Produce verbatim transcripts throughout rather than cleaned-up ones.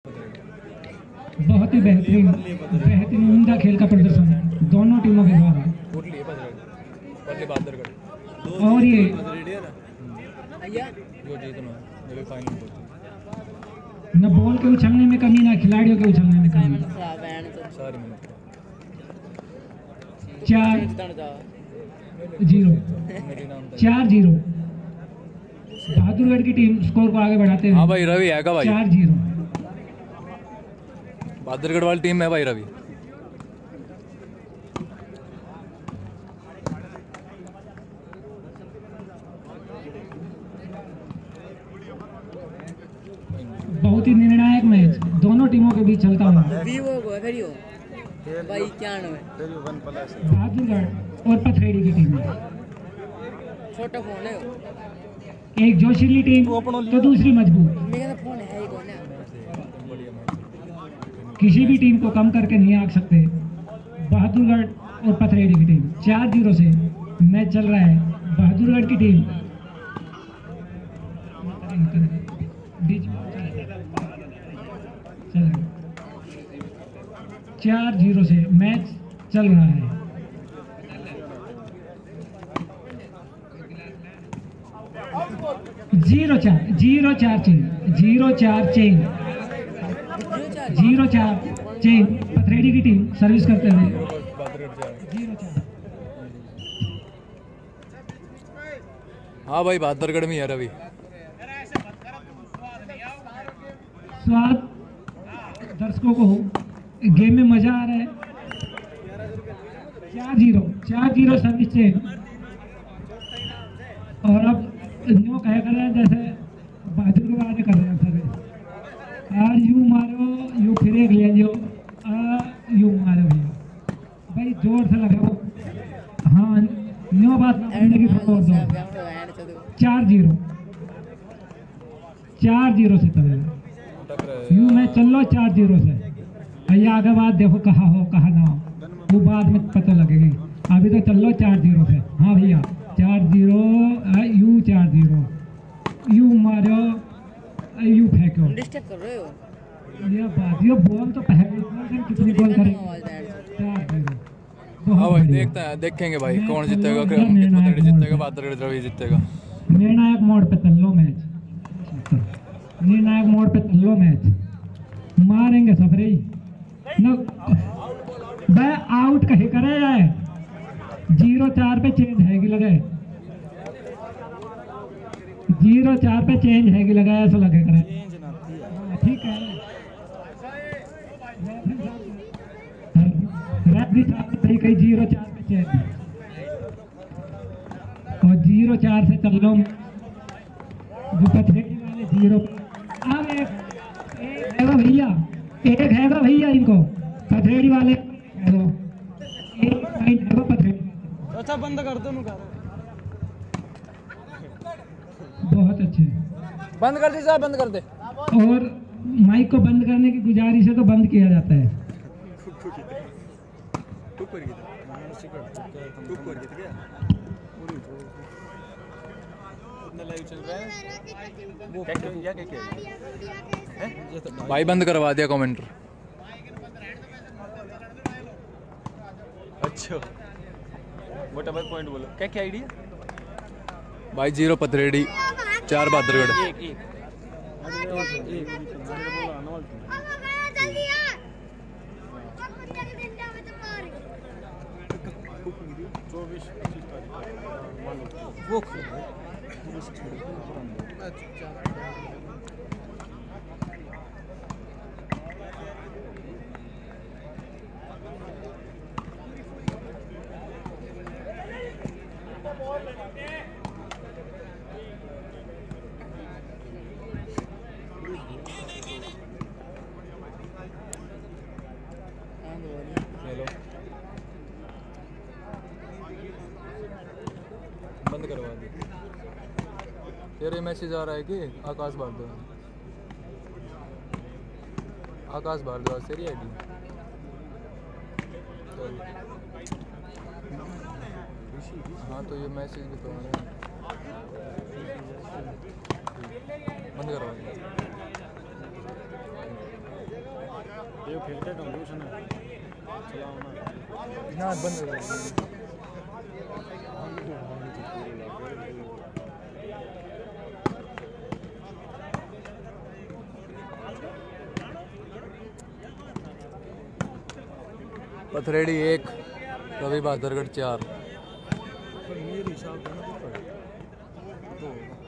बहुत ही बेहतरीन बेहतरीन उम्दा खेल का प्रदर्शन है दोनों टीमों के द्वारा। और ये न बॉल के उछलने में कमी ना खिलाड़ियों के उछलने में कमी। चार जीरो चार जीरो बहादुरगढ़ की टीम स्कोर को आगे बढ़ाते हुए। हाँ भाई रवि है का भाई चार जीरो बहादुरगढ़ वाली टीम है भाई रवि। बहुत ही निर्णायक मैच दोनों टीमों के बीच चलता हुआ। बहादुरगढ़ और पथरेड़ी की टीम है। छोटा फोन है एक जोशीली टीम तो दूसरी मजबूत। मेरा फोन है ही कौन है। किसी भी टीम को कम करके नहीं आंक सकते। बहादुरगढ़ और पथरेड़ी की टीम चार जीरो से मैच चल रहा है। बहादुरगढ़ की टीम बीच में चार जीरो से मैच चल रहा है। जीरो चार जीरो चार चेन जीरो चार चेन जीरो चार चेन पथरेड़ी की टीम सर्विस करते हुए जीरो चार। हाँ भाई बहादुरगढ़ में है रवि। स्वाद दर्शकों को गेम में मजा आ रहा है। चार जीरो चार जीरो सर्विस चेन। और अब न्यू कह कर रहे हैं जैसे बहादुरगढ़ वाले कर रहे हैं सर्विस। आर यू मारो यू फिर एक ले लियो आ यू मारो भैया भाई जोर से लगाओ। हाँ न्यू बात की थोड़ा दो। चार जीरो चार जीरो से चलेगा यू मैं चल लो चार जीरो से। भैया आगे बात देखो कहाँ हो कहाँ ना हो वो बाद में पता लगेगी। अभी तो चल लो चार जीरो से। हाँ भैया चार जीरो यू चार जीरो यू मारो यू फेंको। डिस्टर्ब कर रहे हो ये बात ये बॉल तो पहले कितनी बॉल करेंगे। चार जीरो। हाँ भाई देखते हैं देखेंगे भाई कौन जीतेगा पथरेड़ी जीतेगा बहादुरगढ़ रवि जीतेगा। निर्णायक मोड़ पे चल लो मैच। निर्णायक मोड़ पे चल लो मैच मारेंगे सब रे न भाई आउट कहीं करे जाए। जीरो चार पे चेंज है कि लगे जीरो चार पे चेंज है कि लगा ऐसा लगे करे। ठीक है रेफरी साहब ने कही जीरो चार पे चेंज और जीरो चार से चल लो जो पथरेड़ी वाले जीरो। अब एक एक है भैया एक है भैया इनको पथरेड़ी वाले एक पॉइंट है पथरेड़ी। अच्छा बंद कर दो नु बहुत अच्छे बंद कर दे साहब बंद कर दे। और माइक को बंद करने की गुजारिश है तो बंद किया जाता है। भाई बंद करवा दिया कमेंटर। अच्छा मोटा भाई पॉइंट बोलो क्या क्या आईडी भाई जीरो पथरेड़ी चार बहादुरगढ़। एक एक चौबीस वो बंद करवा दी। तेरे मैसेज आ रहा है कि आकाश भारद्वाज आकाश भारद्वाज तेरी आईडी। हाँ तो ये मैसेज भी तो आ रहा है। बंद करवा ये फिर के कंफ्यूजन है चलाओ ना ना बंद कर पथरेड़ी एक रवि बहादुरगढ़ चार मेरे हिसाब से ना तो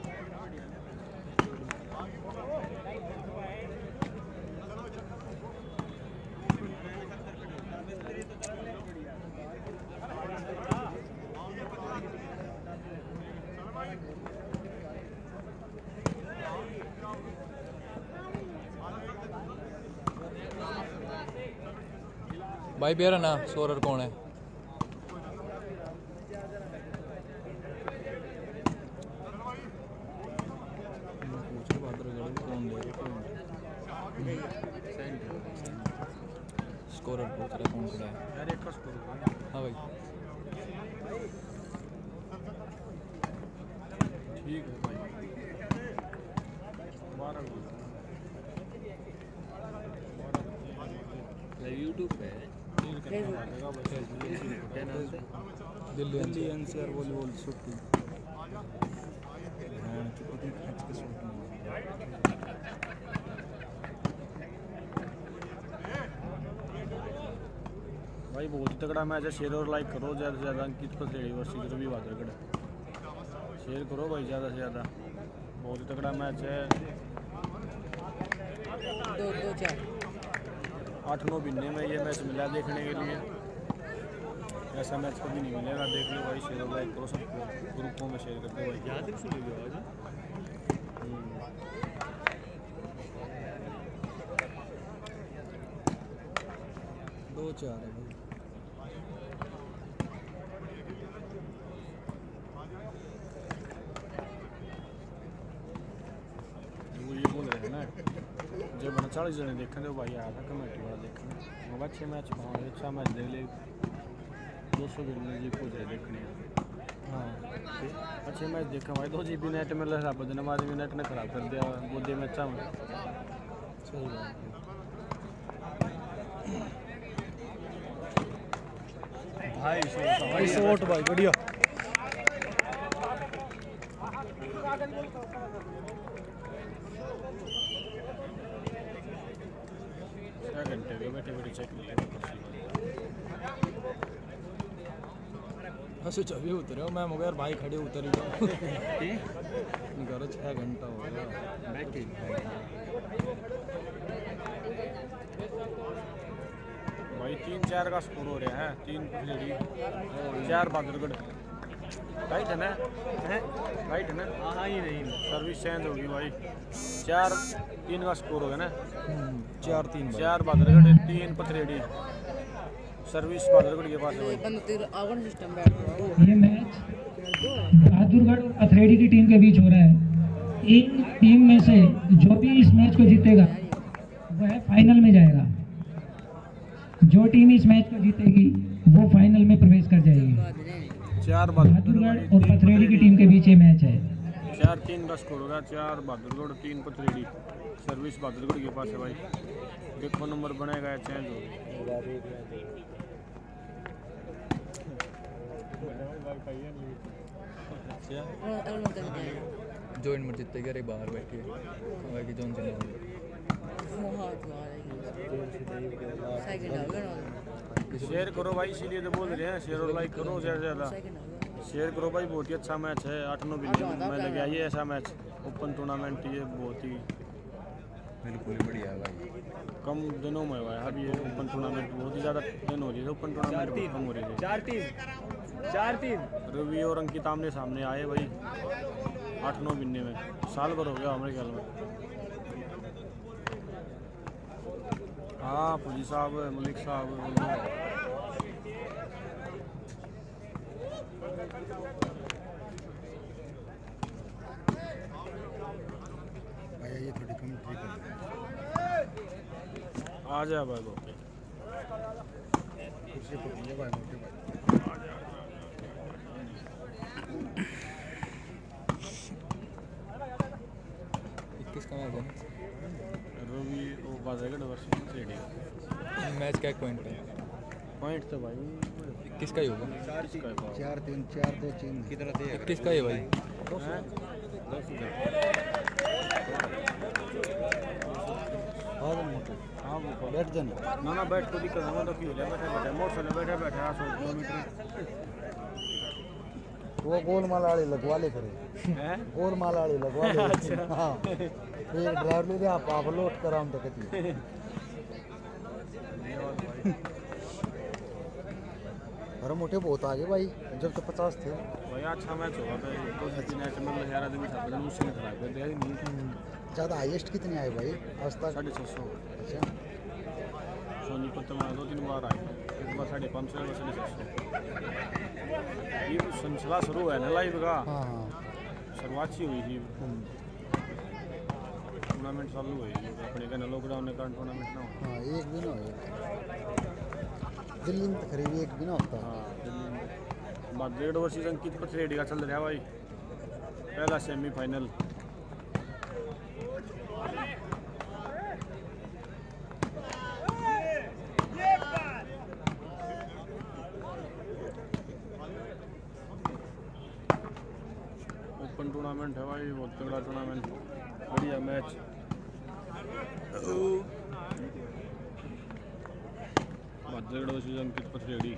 भाई बेरा ना सोरर कौन है स्कोरर पूछ रहा कौन खड़ा है यार एक का स्कोर हाँ भाई ठीक है भाई बारह यूट्यूब पे है Delhi Delhi NCR volleyball shooting भाई बहुत ही तगड़ा मैच है शेयर और लाइक करो ज़्यादा से ज़्यादा अंकित पथरेड़ी वर्सेस रवि बहादुरगढ़ शेयर करो भाई ज़्यादा से ज़्यादा बहुत ही तगड़ा मैच है दो दो चार आठ नौ महीने में ये मैच मिला देखने के लिए ऐसा मैच कभी नहीं मिलेगा देख लो भाई शेयर और लाइक करो सबको ग्रुपों में शेयर करते भाई याद भी सुन लो आज दो चार है भाई वो ये बोल रहे हैं ना जब मैंने चालीस जने देखे थे भाई आया था कमेटी वाला देखने वो अच्छे मैच भाव अच्छा मैच देख ले दो सौ बिल जी कुछ है देखने हाँ अच्छे मैच देखा भाई दो जी बी नेट में लहरा बदने आदमी नेट ने खराब कर दिया बोधे में अच्छा में सही बात है भाई भाई शॉट भाई बढ़िया छः घंटे के बैठे बैठे चेक ऐसे चौबी उतरे हो मैं मगर भाई खड़े उतर ही जाओ घर छः घंटा हो गया बैठे भाई तीन चार का स्कोर हो रहा है तीन पथरेड़ी चार बहादुरगढ़ राइट है ना है राइट है ना हाँ ही नहीं सर्विस चेंज होगी भाई चार तीन का स्कोर हो गया ना चार तीन भाई। चार बहादुरगढ़ तीन पथरेड़ी सर्विस बहादुरगढ़ के पास है तो भाई बंद तेरा आवन सिस्टम बैठ रहा है ये मैच बहादुरगढ़ और अथरेड़ी की टीम के बीच हो रहा है। इन टीम में से जो भी इस मैच को जीतेगा वह फाइनल में जाएगा। जो टीम इस मैच को जीतेगी वो फाइनल में प्रवेश कर जाएगी। बाद में चार बहादुरगढ़ बहादुरगढ़ और पथरेड़ी की टीम के बीच ये मैच है। चार तीन का स्कोर होगा चार बहादुरगढ़ तीन पथरेड़ी सर्विस बहादुरगढ़ के पास है भाई देखो नंबर बनेगा या चेंज होगा अरुण तक जाएगा जो इन मर्जी जीते गए बाहर बैठे कि जोन से वो हाथ लगा रही सेकंड आ गया ना शेयर करो भाई इसीलिए तो बोल रहे हैं शेयर और लाइक करो ज़्यादा से ज़्यादा सेकंड आ गया शेयर करो भाई बहुत ही अच्छा मैच है आठ नौ बिलियन में लगे ये ऐसा मैच ओपन टूर्नामेंट ये बहुत ही बिल्कुल बढ़िया है भाई कम दिनों में हुआ है अब ये ओपन टूर्नामेंट बहुत ही ज़्यादा दिन हो रही है ओपन टूर्नामेंट बहुत कम हो रही है चार टीम चार टीम रवि और अंकित आमने सामने आए भाई आठ नौ महीने में साल भर हो गया हमारे ख्याल में हाँ फौजी साहब मलिक साहब ये थोड़ी कम ट्रिक है आ जा भाई ओके कुर्सी पकड़िए भाई मोटे भाई इक्कीस का मैच है रवि वो बाजागढ़ वर्ष रेडी मैच का एक पॉइंट है पॉइंट तो भाई इक्कीस का ही होगा किसका है पाव? चार तीन चार दो तीन कितना दे इक्कीस का ही है भाई हैं? दस इधर। हाँ वो बैठ जाना ना ना बैठ तो दिक्कत हमें तो क्यों ले बैठे बैठे मोटरसाइकिल बैठे बैठे आ सौ किलोमीटर वो गोल माला वाली लगवा ले करे हैं गोल माला वाली लगवा ले हाँ एक ड्राइवर ले दे आप आप लोड कराम तो कहती अरे मोटे बहुत आगे भाई जब तो पचास थे भाई अच्छा मैच होगा भाई दो से तीन मैच मतलब ग्यारह आदमी था बदन उसने खराब कर दिया ही नहीं ज़्यादा हाईएस्ट कितने आए भाई आज तक साढ़े छः सौ अच्छा सोनीपत तो मैं दो तीन बार आई एक बार साढ़े पाँच सौ एक बार साढ़े छः सौ ये सिलसिला शुरू है ना लाइव का हाँ हाँ शुरुआत ही हुई थी टूर्नामेंट चालू हुई थी अपने कहना लॉकडाउन के कारण टूर्नामेंट ना हो हाँ एक भी ना हो दिल्ली में तो करीब एक भी ना होता हाँ बाद डेढ़ ओवर सीजन की पथरेडी का चल रहा है भाई पहला सेमीफाइनल ओपन टूर्नामेंट है भाई बहुत तगड़ा टूर्नामेंट बढ़िया मैच डेढ़ ओवर सीजन की पथरेडी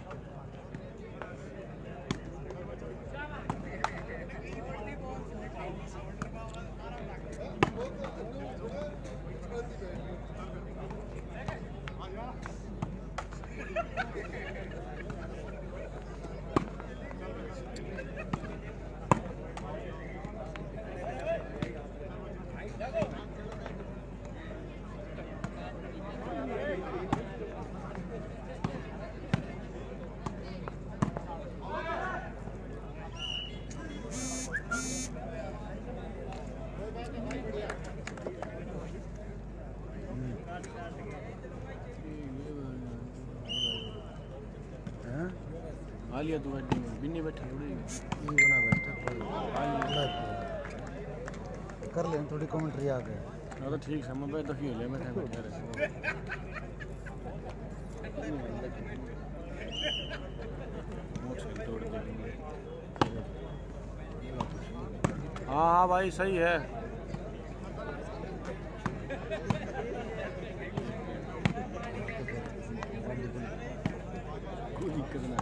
हैं आ लिया तू बैठी बिन्नी बैठा थोड़ी ये बना बैठा कोई कर लें थोड़ी कमेंट्री आ गए ना तो ठीक है मैं बैठ क्यों ले बैठा बैठा रहे मोटरसाइकिल तोड़ के हाँ हाँ भाई सही है कोई दिक्कत ना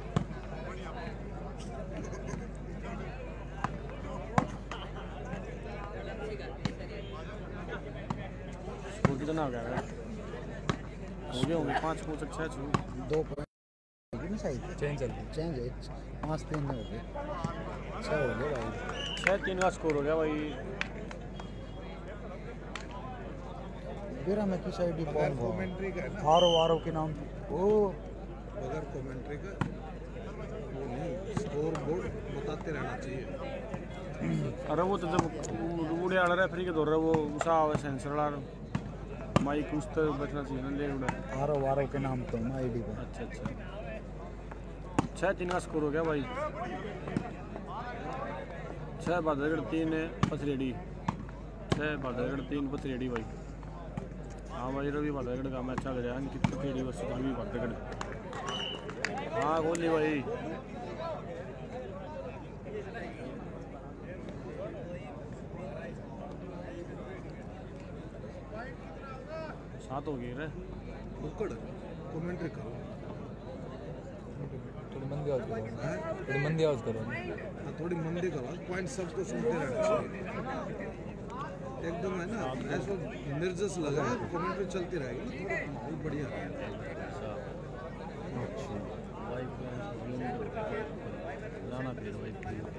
स्कोर कितना हो गया है? हो गए होंगे पाँच पाँच छः छः दो पॉइंट नहीं शायद चेंज चल रही चेंज है पाँच तीन हो गए छः हो गए भाई छः तीन का स्कोर हो गया भाई मेरा मैं किस आईडी बगैर कमेंट्री का है ना आरो आरो के नाम ओ बगैर कमेंट्री का वो नहीं स्कोर बोर्ड बताते रहना चाहिए अरे वो तो जब उड़े आड़ रहा फ्री के दौर रहा वो उसा सेंसर वाला माइक उस तो बचना चाहिए ना ले उड़ा आरो आरो के नाम तो मैं आईडी पे अच्छा अच्छा छः तीन का स्कोर हो गया भाई छः बादलगढ़ तीन पथरेडी छः बादलगढ़ तीन पथरेडी भाई हाँ भाई रवि बादलगढ़ का मैच चल रहा है अंकित पथरेडी वर्सेस रवि बादलगढ़ हाँ गोली भाई सात हो गई रे बुकड़ कमेंट्री करो थोड़ी मंदी आवाज करो हैं? थोड़ी मंदी आवाज करो हाँ, थोड़ी मंदी करो पॉइंट सबको सुनते रहना चाहिए एकदम है ना ऐसा निर्जस लगा है कमेंट्री चलती रहेगी ना थोड़ा माहौल बढ़िया रहेगा जाना फिर भाई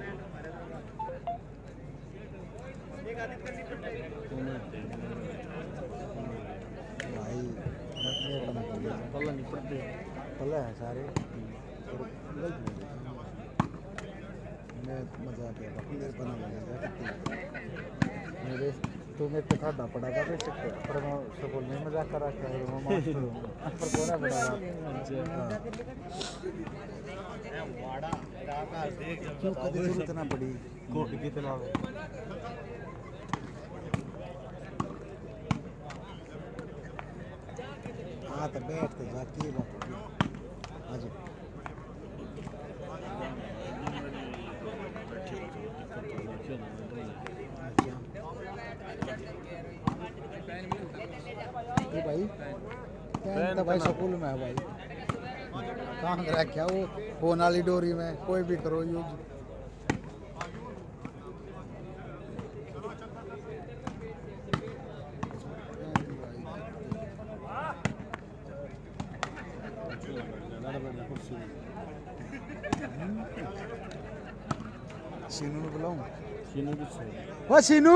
भाई मैं अपना कर लिया पल्ला नहीं पड़ते पल्ला है सारे और गलत हो गए मैं मजाक है बाकी मेरे बना लगा मेरे तो मैं पे था पड़ा था तो सकते पर मैं स्कूल में मजाक कर रहा था मैं मास्टर हूं पर कोना बड़ा क्यों कभी जरूरत ना पड़ी कोट कितना हाँ तो बैठ तो जाके ये बात होगी आज ये भाई क्या तो भाई स्कूल में है भाई कहाँ कर रखा वो फोन वाली डोरी में कोई भी करो यूज सीनू को बुलाऊं सीनू की से वो सीनू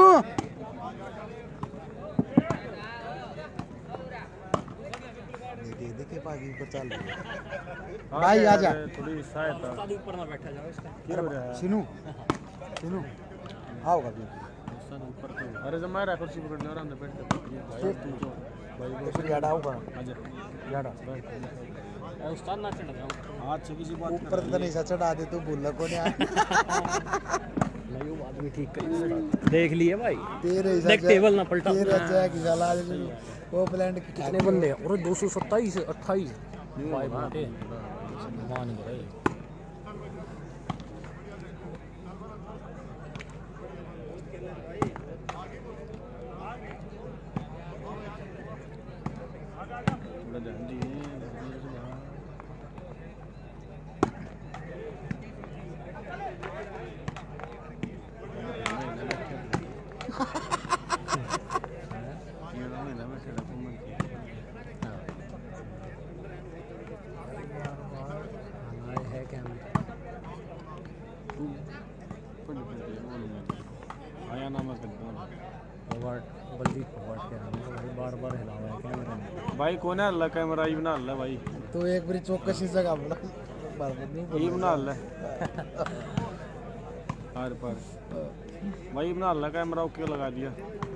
दे दे के पागी पर चल भाई आजा थोड़ी सहायता ऊपर ना बैठा जाओ इसका क्या हो रहा है सीनू सीनू आओ कभी ऊपर तो अरे जब मैं कुर्सी पकड़ ले आराम से बैठ भाई तू तो भाई वो फिर याद आओगा आजा याद ए उस्ताद ना चढ़ जाओ हाथ से किसी बात ऊपर तो नहीं सा चढ़ा दे तू भूल को नहीं नहीं वो बात भी ठीक कर देख लिए भाई तेरे हिसाब देख टेबल ना पलटा तेरे जैक जला दे वो प्लांट कितने बंदे हैं और दो सौ सत्ताईस अट्ठाईस भाई बाटे मान गए थोड़ा ध्यान दी आया ना मैं फॉरवर्ड बल्दी फॉरवर्ड के भाई बार बार हिलावा है कैमरा में भाई कौन है अल्लाह कैमरा ही बना अल्लाह भाई तो एक बारी चौकसी जगह बोला बार बार नहीं ये बना अल्लाह हर पर भाई बना अल्लाह कैमरा ओके लगा दिया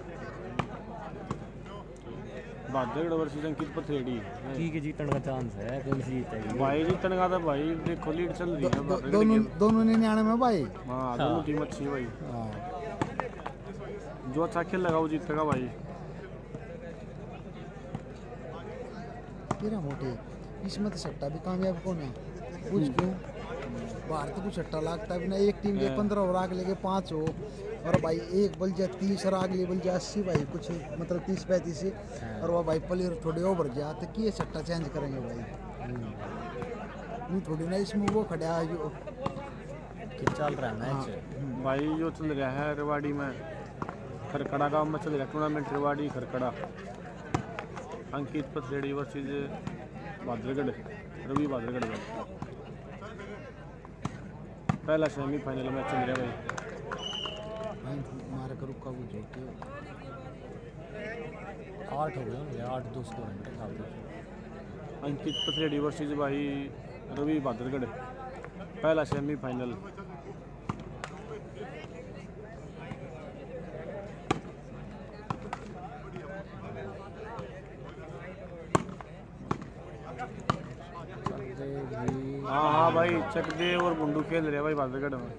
बहादुर वर्सेस अंकित पथरेड़ी की के जीतने का चांस है कौन सी जीतेगी भाई जीतने का था भाई देखो लीड चल रही है दो- दोनों दोनों निन्यानवे में भाई हाँ दोनों टीम अच्छी है भाई हाँ जो अच्छा खेल लगा वो जीतेगा भाई तेरा मोटे इसमें तो सट्टा भी कामयाब कौन है कुछ क्यों बाहर तो कुछ सट्टा लगता है भी ना एक टीम के पंद्रह ओवर आग लेके पाँच हो और भाई एक बल जाए तीस और आग ले बल जाए अस्सी भाई कुछ मतलब तीस पैंतीस और वह भाई प्लेयर थोड़े ओवर जाए तो किए सट्टा चेंज करेंगे भाई नहीं थोड़ी ना इसमें वो खड़ा है जो चल रहा है मैच भाई जो चल रहा है रेवाड़ी में खरकड़ा गांव में चल रहा है टूर्नामेंट रेवाड़ी खरकड़ा अंकित पथरेड़ी वर्सेस भाद्रगढ़ रवि भाद्रगढ़ में पहला सेमीफाइनल मैच चल रहा है भाई भाई मारे का रुका वो जो के आठ हो गए आठ दो स्कोर है ख्याल से अंकित पथरेड़ी वर्सेस भाई रवि भाद्रगढ़ पहला सेमीफाइनल हाँ हाँ भाई चकदेव और गुंडू खेल रहे हैं भाई भाद्रगढ़ में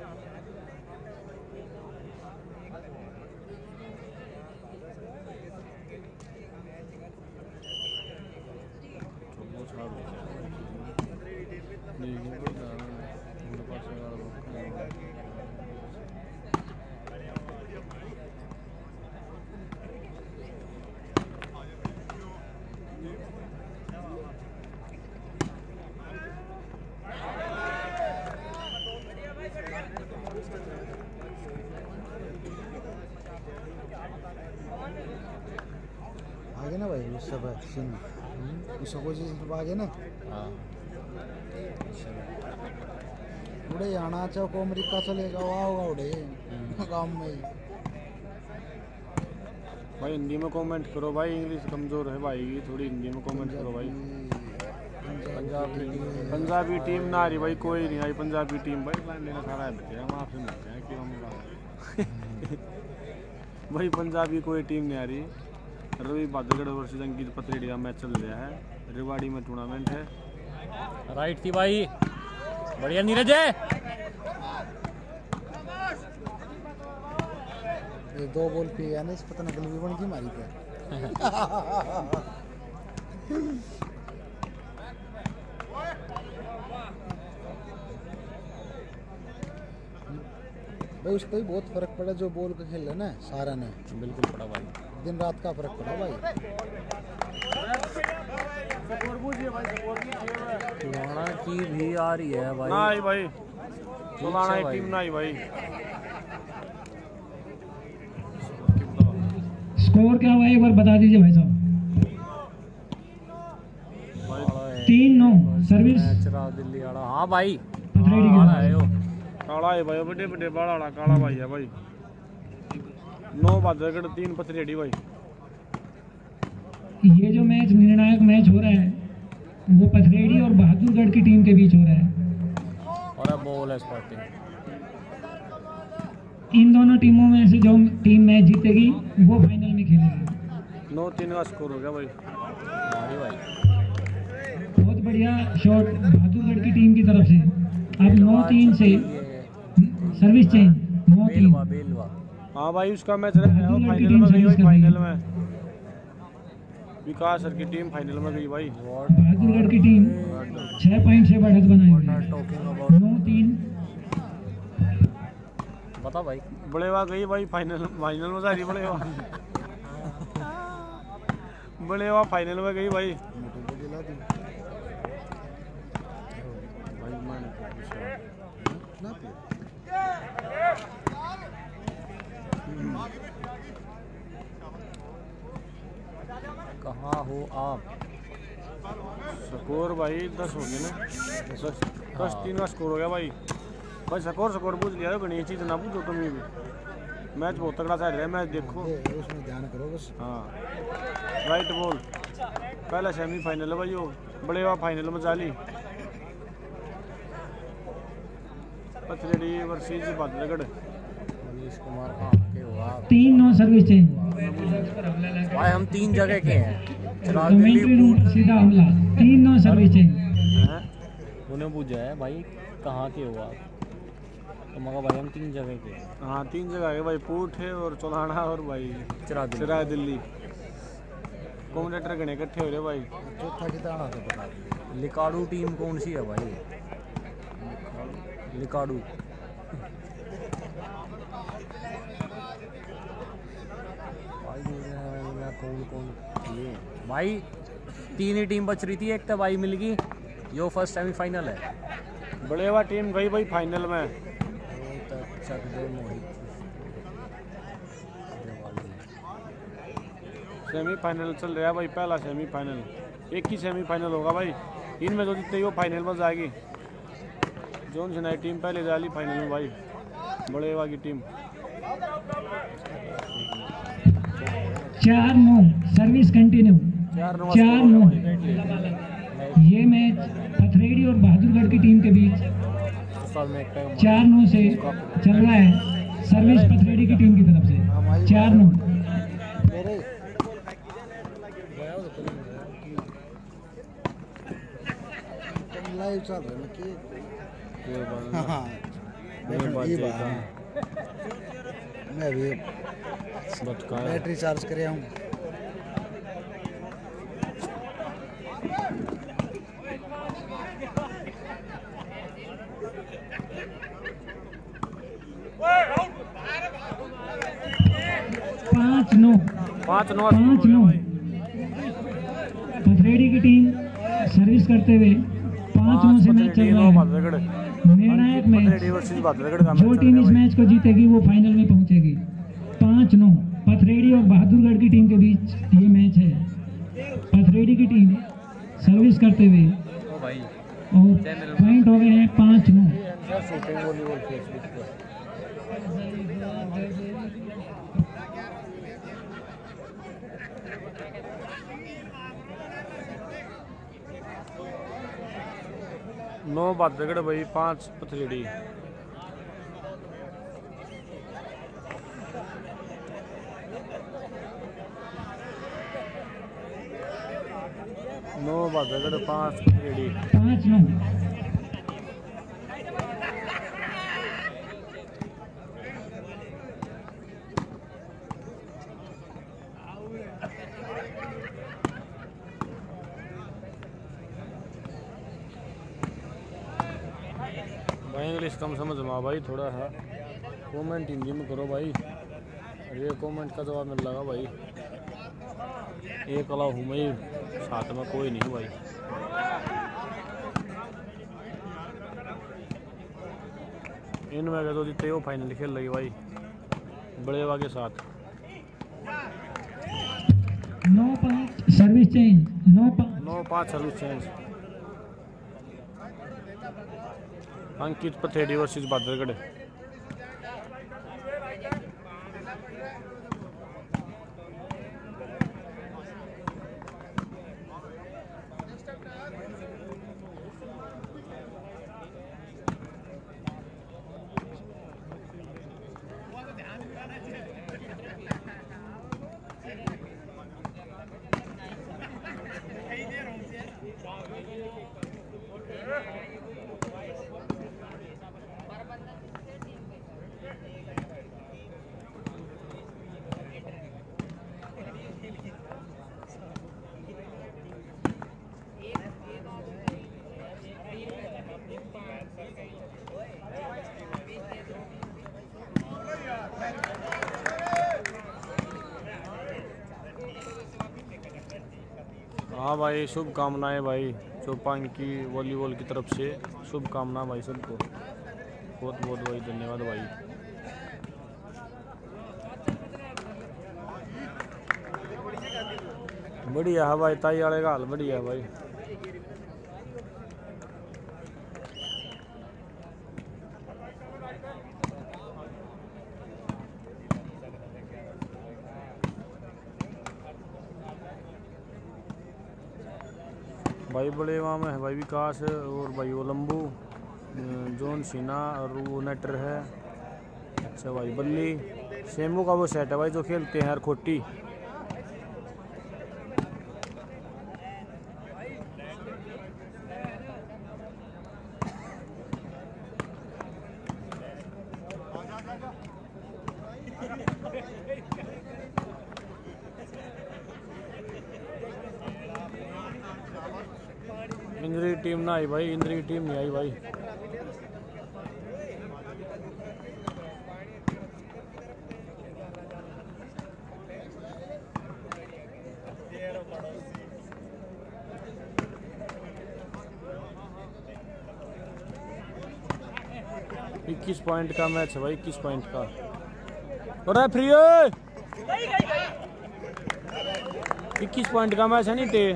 आगे ना भाई उस सब सीन उस को चीज आगे ना हाँ उड़े आना चाहो को अमेरिका चले जाओ आओगा उड़े काम में ही भाई हिंदी में कमेंट करो भाई इंग्लिश कमजोर है भाई थोड़ी हिंदी में कमेंट करो भाई पंजाबी पंजाबी टीम ना आ रही भाई कोई नहीं आई पंजाबी टीम भाई प्लान लेना सारा है बच्चे हम आपसे मिलते हैं कि हम भाई पंजाबी कोई टीम नहीं आ रही रवि भाद्रगढ़ वर्सेस अंकित पथरेड़ी का मैच चल रहा है रेवाड़ी में टूर्नामेंट है राइट थी भाई बढ़िया नीरज है ये दो बॉल पे यानी इस पता नहीं गलती बन की मारी क्या भाई उससे भी बहुत फर्क पड़ा जो बॉल का खेल है ना सारा ने बिल्कुल पड़ा भाई। दिन रात का फर्क पड़ा भाई। सुहाना की भी आ रही है भाई। ना आई भाई सुहाना की टीम ना आई भाई। स्कोर क्या हुआ एक बार बता दीजिए भाई साहब। तीन नौ सर्विस चिराग दिल्ली वाला। हाँ भाई पथरेड़ी की काला तरफ है से। वो। काला है भाई बड़े बड़े बाल वाला काला भाई है भाई। नौ बादरगढ़ तीन पथरेड़ी भाई। ये जो मैच निर्णायक मैच हो रहा है वो पथरेड़ी और बहादुरगढ़ की टीम के बीच हो रहा है। और अब बॉल है स्पोर्टिंग। इन दोनों टीमों में से जो टीम मैच जीतेगी वो फाइनल में खेलेगी। नौ तीन का स्कोर हो गया भाई। भाई भाई बहुत बढ़िया शॉट बहादुरगढ़ की टीम की तरफ से। अब नौ तीन से सर्विस चेंज नौ तीन। बेलवा बेलवा। हाँ भाई उसका मैच रहा है बहादुरगढ़ की फाइनल टीम में गई सर्विस भाई। कर रही फाइनल है। में विकास सर की टीम फाइनल में गई भाई। बहादुरगढ़ की टीम छह पॉइंट से बढ़त बनाई हुई है। Talking about. नौ तीन बता भाई। बड़ेवा गई भाई फाइनल फाइनल में सारी बड़ेवा बड़ेवा फाइनल में गई भाई। ना फिर कहाँ हो आप? स्कोर भाई दस हो गए ना। दस दस तीन का स्कोर हो गया भाई। भाई स्कोर स्कोर पूछ लिया गणेश चीज ना पूछो तुम भी। मैच बहुत तगड़ा चल रहा है मैच देखो। ये उसमें ध्यान करो बस। हाँ राइट बॉल पहला सेमीफाइनल है भाई। वो बड़ेवा फाइनल में जाली। पथरेड़ी वर्सेस बहादुरगढ़। मनीष कुमार कहाँ के हो आप? तीन नौ सर्विस चेंज। भाई हम तीन जगह के हैं। चिराग कमेंट्री दिल्ली रूम पर सीधा हमला। तीन नौ सर्विस चेंज। हैं? उन्हें पूछा है भाई कहाँ के हो आप? तो मगर भाई हम तीन जगह के हैं। हाँ तीन जगह है भाई। पूठ है और चौलाना और भाई चिराग दिल्ली। सिराय दिल्ली। कॉमेंटेटर गणे इकट्ठे हो रहे भाई। चौथा कितना आना था बता दो। लिकाडू टीम कौन सी है भाई? लिकाडू भाई मैं कौन कौन ये भाई तीन ही टीम बच रही थी। एक तो भाई मिल गई यो फर्स्ट सेमीफाइनल है। बड़ेवा टीम गई भाई फाइनल में। वो तो चक दे मोहित सेमीफाइनल चल रहा है भाई। पहला सेमीफाइनल एक ही सेमीफाइनल होगा भाई। इनमें जो जीते वो फाइनल में जाएगी। जोन सिनाई टीम पहले जाली फाइनल में भाई। बड़ेवा की टीम। चार नौ सर्विस कंटिन्यू। चार नौ चार नौ ये मैच पथरेड़ी और बहादुरगढ़ की टीम के बीच चार नौ से चल रहा है। सर्विस पथरेड़ी की टीम की तरफ से चार नौ। मेरे लाइव चल रहा है ना कि हाँ देखो ये बात है। मैं भी बैटरी चार्ज कर आऊँ। पाँच नौ पाँच नौ पाँच नौ पथरेड़ी की टीम सर्विस करते हुए पाँच नौ से मैच चल रहा है। बहादुरगढ़ निर्णायक मैच पथरेड़ी वर्सेस बहादुरगढ़ का जो मैच टीम चल इस रहा है मैच को जीतेगी वो फाइनल में पहुंचेगी। पाँच नौ पथरेड़ी और बहादुरगढ़ की टीम के बीच ये मैच है। पथरेड़ी की टीम सर्विस करते हुए और पॉइंट हो गए हैं पाँच नौ। नौ बहादुरगढ़ भाई पाँच पथरेड़ी। नौ बहादुरगढ़ पाँच पथरेड़ी। पाँच नौ भाई इंग्लिश कम समझ में आ भाई थोड़ा सा। कमेंट हिंदी में करो भाई, ये कमेंट का जवाब मिल लगा भाई। एक अलाव हूँ मैं, साथ में कोई नहीं भाई। इनमें के तो जितने वो फाइनल खेल रही भाई बड़ेवा के साथ। नौ पाँच सर्विस चेंज, नौ पाँच नौ पाँच service change. Ankit Pathredi versus Bahadurgarh. हाँ भाई, शुभकामनाएं भाई चौपांग की वॉलीबॉल की तरफ से शुभकामना भाई सबको, बहुत बहुत भाई धन्यवाद भाई। बढ़िया है भाई, ताई वाले का हाल बढ़िया है भाई। भाई बड़े वहाँ में है भाई विकास और भाई वो लंबू, जॉन सीना और वो नेटर है। अच्छा भाई बल्ली शेमू का वो सेट है भाई जो खेलते हैं यार खोटी। इंद्री टीम ना आई भाई, इंद्री टीम नहीं आई भाई। इक्कीस पॉइंट का मैच है भाई, इक्कीस पॉइंट का। और फ्री इक्कीस पॉइंट का मैच है नहीं टे।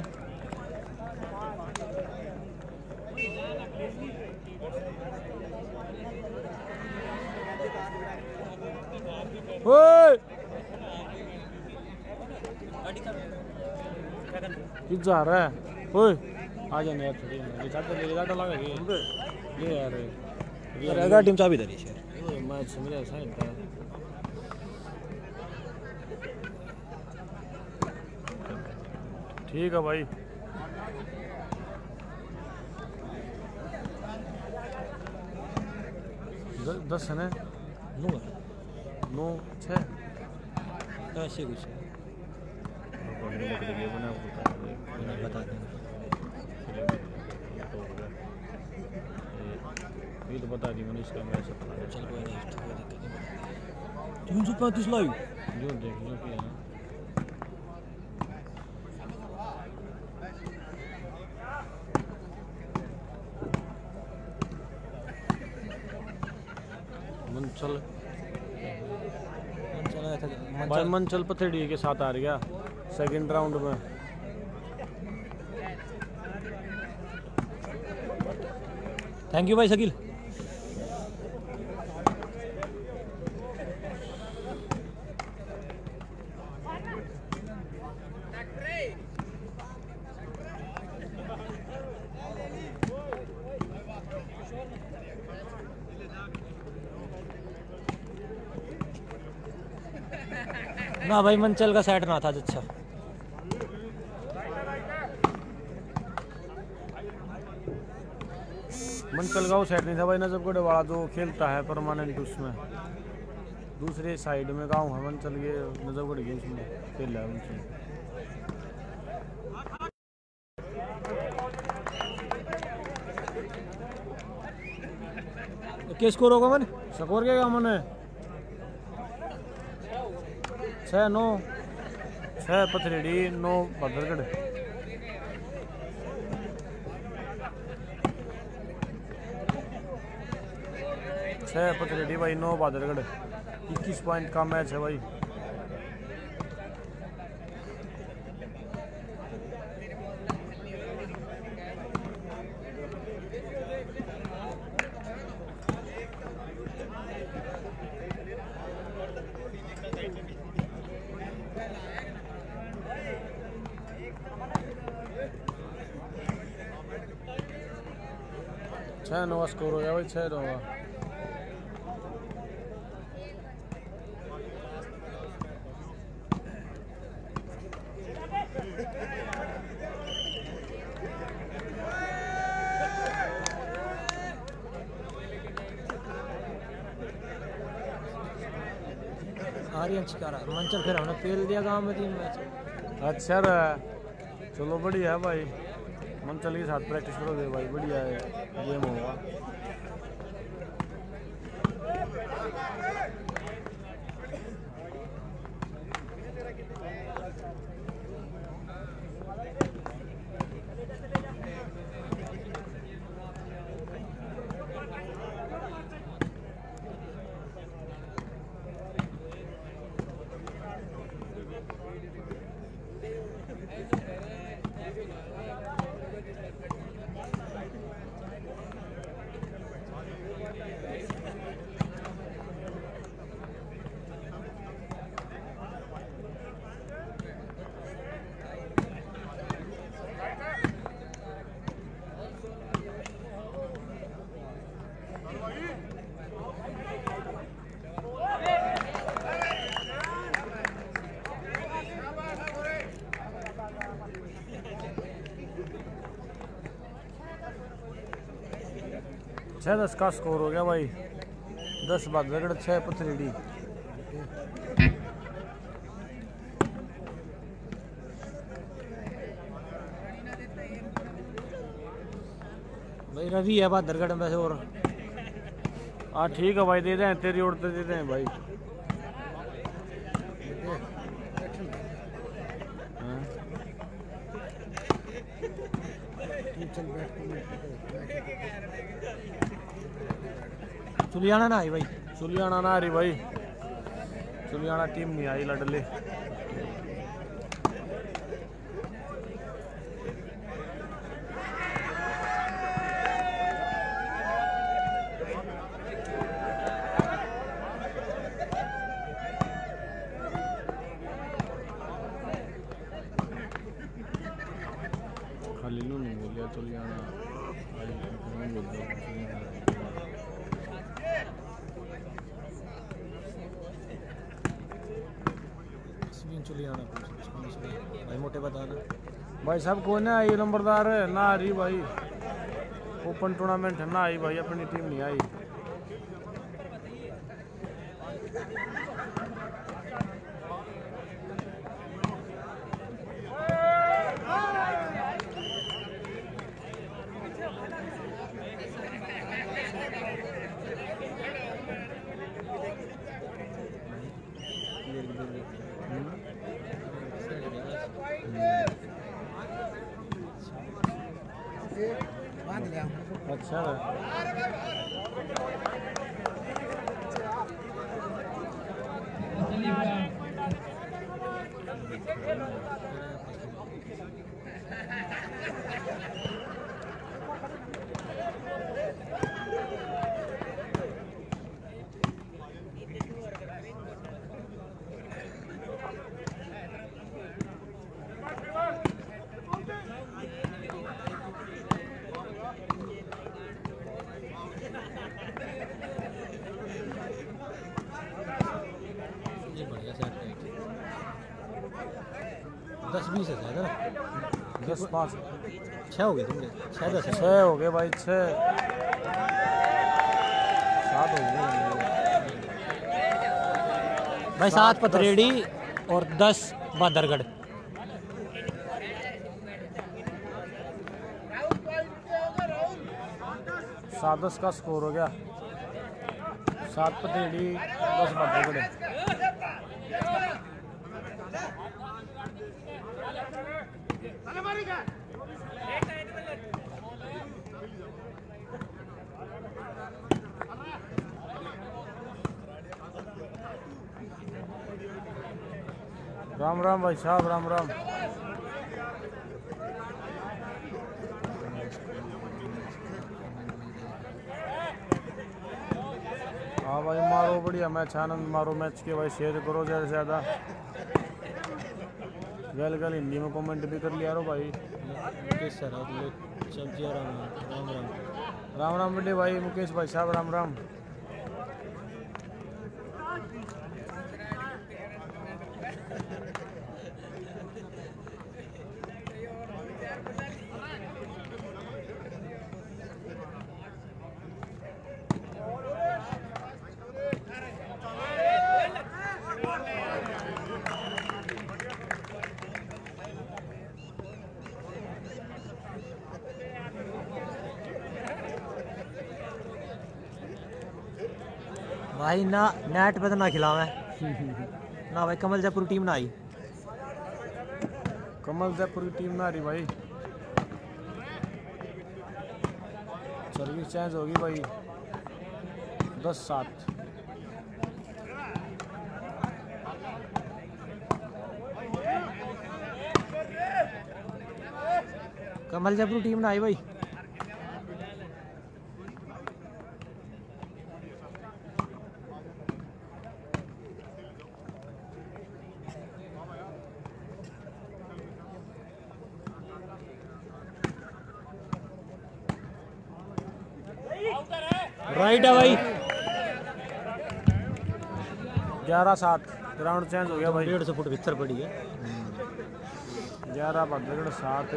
जा रहा है ओए, आ जाने यार थोड़ी ये चाटा ले चाटा लगा के ले यार। अरे अगर टीम चाबी धरी है ओए मैच मेरे साइड का ठीक है भाई। द, दस है ना, नौ नौ छः ऐसे कुछ बता देंगे। ये तो बता दी मैंने इसका मैच अपना। चल कोई नहीं, कोई दिक्कत नहीं। तीन सौ पैंतीस लाइव जो देख लो कि है मंचल मंचल आया था भाई, मंचल पथेड़ी के साथ आ गया सेकंड राउंड में। थैंक यू भाई शकील। ना भाई मंचल का सेट ना था अच्छा। मंचल का वो सेट नहीं था भाई, नजफगढ़ वाला जो खेलता है परमानेंट उसमें दूसरे साइड में गांव है मंचल के, नजफगढ़ के उसमें खेल रहा है मंचल। क्या स्कोर होगा मैंने स्कोर क्या मैंने छः नौ छः पथरेड़ी नौ भद्रगढ़। छः पथरेड़ी भाई नौ भद्रगढ़। इक्कीस पॉइंट का मैच है भाई। छः नौ स्कोर हो गया भाई, छः नौ। आर्यन शिकारा मंचल फिर हमने पेल दिया गांव में तीन मैच। अच्छा रे, चलो बढ़िया है भाई। मंचल के साथ प्रैक्टिस करोगे भाई, बढ़िया है गेम होगा। छः दस का स्कोर हो गया भाई। दस भद्रगढ़ छः पथरेड़ी। भाई रवि है भद्रगढ़ में वैसे। और हाँ ठीक है भाई, दे दें तेरी ओर तो दे दें भाई। सुलियाना ना आई भाई। सुलियाना ना आ रही भाई। सुलियाना टीम नहीं आई लडले। खाली नहीं बोलिया सुलियाना भाई मोटे बता दो भाई। सब को ना आई नंबरदार ना आ रही भाई। ओपन टूर्नामेंट ना आई भाई, अपनी टीम नहीं आई। अच्छा दस बीस है ना। दस पाँच छः हो गए तुमने। छः दस छः हो गए भाई। छः सात हो गए भाई। सात पथरेड़ी और दस भद्रगढ़। सात दस का स्कोर हो गया। सात पथरेड़ी दस भद्रगढ़। राम राम भाई साहब, राम राम। हाँ भाई मारो, बढ़िया मैच, आनंद मारो मैच के भाई, शेयर करो ज़्यादा से ज़्यादा। गल गल हिंदी में कमेंट भी कर लिया रो भाई। मुकेश सर चल राम राम राम राम राम बड़े भाई मुकेश भाई साहब, राम राम। भाई ना नेट पे तो ना खिलावे ना भाई। कमल जयपुर टीम ना आई, कमल जयपुर की टीम ना आ रही भाई। सर्विस चेंज होगी भाई, दस सात। कमल जयपुर टीम ना आई भाई। राइट है भाई। ग्यारह सात, ग्राउंड चेंज हो गया भाई। डेढ़ सौ फुट भीतर पड़ी है। ग्यारह भद्रगढ़ सात।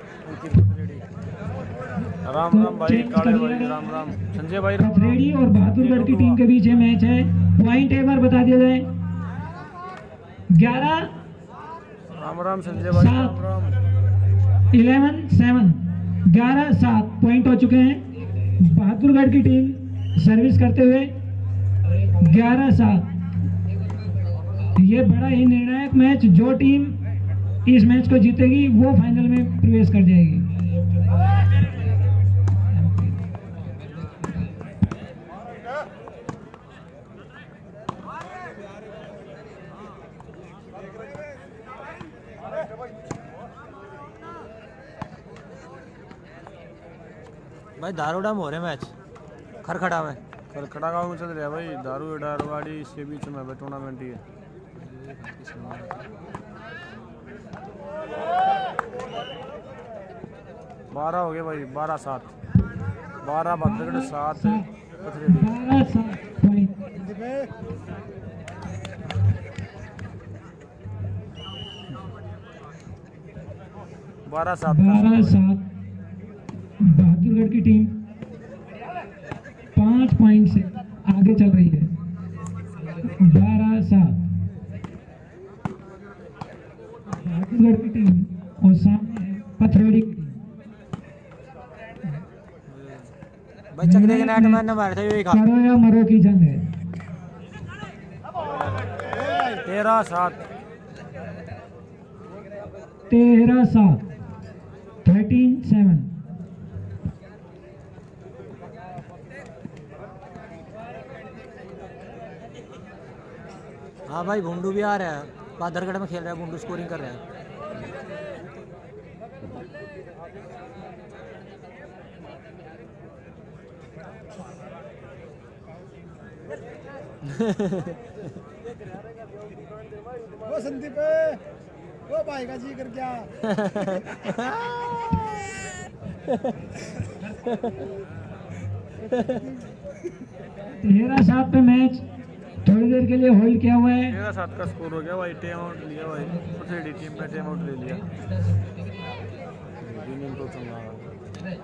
राम राम भाई काले भाई, राम राम संजय भाई। रेडी और बहादुरगढ़ की टीम के बीच ये मैच है। पॉइंट एक बार बता दिया जाए। ग्यारह राम राम संजय भाई, राम राम। इलेवन सेवन, ग्यारह सात पॉइंट हो चुके हैं बहादुरगढ़ की टीम सर्विस करते हुए। ग्यारह सात। ये बड़ा ही निर्णायक मैच, जो टीम इस मैच को जीतेगी वो फाइनल में प्रवेश कर जाएगी। भाई दारूडा में हो रहे मैच, खरखड़ा में। खरखड़ा गाँव में चल रहा है भाई। दारू डारवाड़ी इसके बीच में भाई टूर्नामेंट ही है। बारह हो गए भाई, बारह सात। बारह भद्रगढ़ सात पथरेडी। बारह सात बारह सात बहादुरगढ़ की टीम पाँच पॉइंट से आगे चल रही है। बारह सात बहादुरगढ़ की टीम और सामने है पथरेडी की टीम। भाई चक्रे के नेट में न मार थे ये करो या मरो की जंग है। तेरह सात। तेरह सात, थर्टीन सेवन। हाँ भाई भुंडू भी आ रहा है, पादरगढ़ में खेल रहा है। भुंडू स्कोरिंग कर रहा है। वो संदीप वो भाई का जी कर क्या। तेरह सात पे मैच थोड़ी देर के लिए होल्ड किया हुआ है। तेरह सात का स्कोर हो गया भाई। टाइम आउट लिया भाई, पथरेडी टीम ने टाइम आउट ले लिया। तो चल रहा है।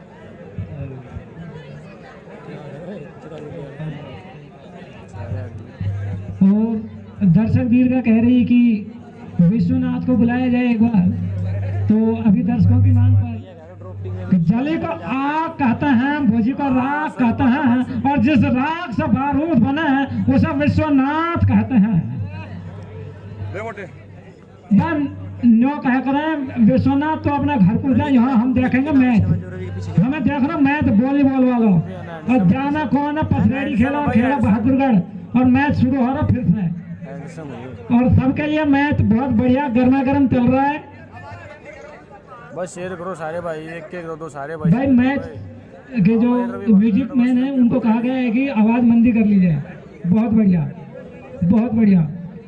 और दर्शक दीर्घा कह रही कि विश्वनाथ को बुलाया जाए एक बार, तो अभी दर्शकों की मांग पर जले को आग कहते हैं, भोजी को राख कहते हैं, और जिस राख से बारूद बने उसे विश्वनाथ कहते हैं। वन न्यो कह करें विश्वनाथ तो अपना घर को जाए, यहाँ हम देखेंगे मैच, हमें देख रहा मैच वॉलीबॉल वालों, और जाना कौन है पथरेड़ी खेला खेला बहादुरगढ़, और मैच शुरू हो रहा फिर से, और सबके लिए मैच बहुत बढ़िया गर्मा गर्म चल रहा है। बस शेयर करो सारे भाई, एक एक दो दो सारे भाई। भाई मैच के जो म्यूजिक मैन है उनको कहा गया है कि आवाज मंदी कर ली जाए। बहुत बढ़िया, बहुत बढ़िया।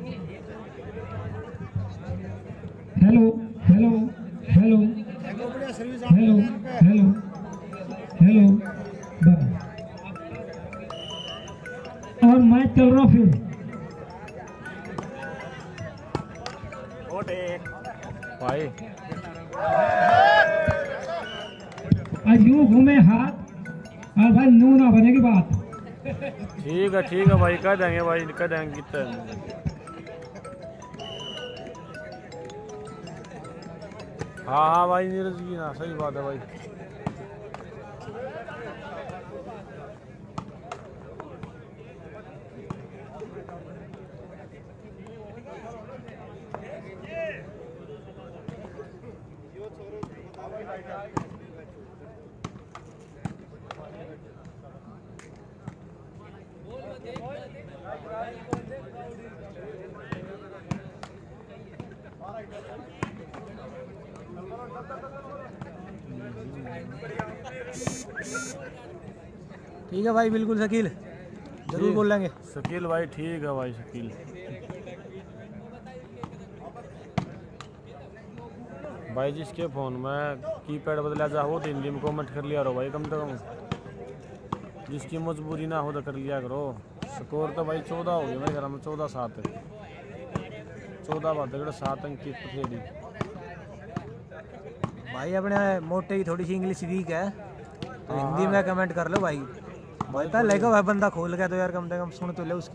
Hello hello hello hello hello hello, और मैच चल रहा फिर। भाई आज यूं घूमे हाथ, और भाई नू ना बनेगी बात। ठीक है ठीक है भाई, कह देंगे भाई, कह देंगे कितना। हाँ हाँ भाई नीरज जी ना, सही बात है भाई। ठीक है भाई, बिल्कुल शकील, जरूर बोल लेंगे। शकील भाई ठीक है भाई, शकील भाई जिसके फ़ोन में कीपैड बदला जा हो तो हिंदी में कमेंट कर लिया करो भाई, कम से कम जिसकी मजबूरी ना हो तो कर लिया करो। स्कोर तो भाई चौदह हो गया मेरे घर में, चौदह सात है, चौदह बात सात अंक की पथरेड़ी। भाई अपने मोटे की थोड़ी सी इंग्लिश वीक है तो हिंदी में कमेंट कर लो भाई। भाई पहले का भाई बंदा खोल गया तो यार कम से कम सुन तो ले उसकी।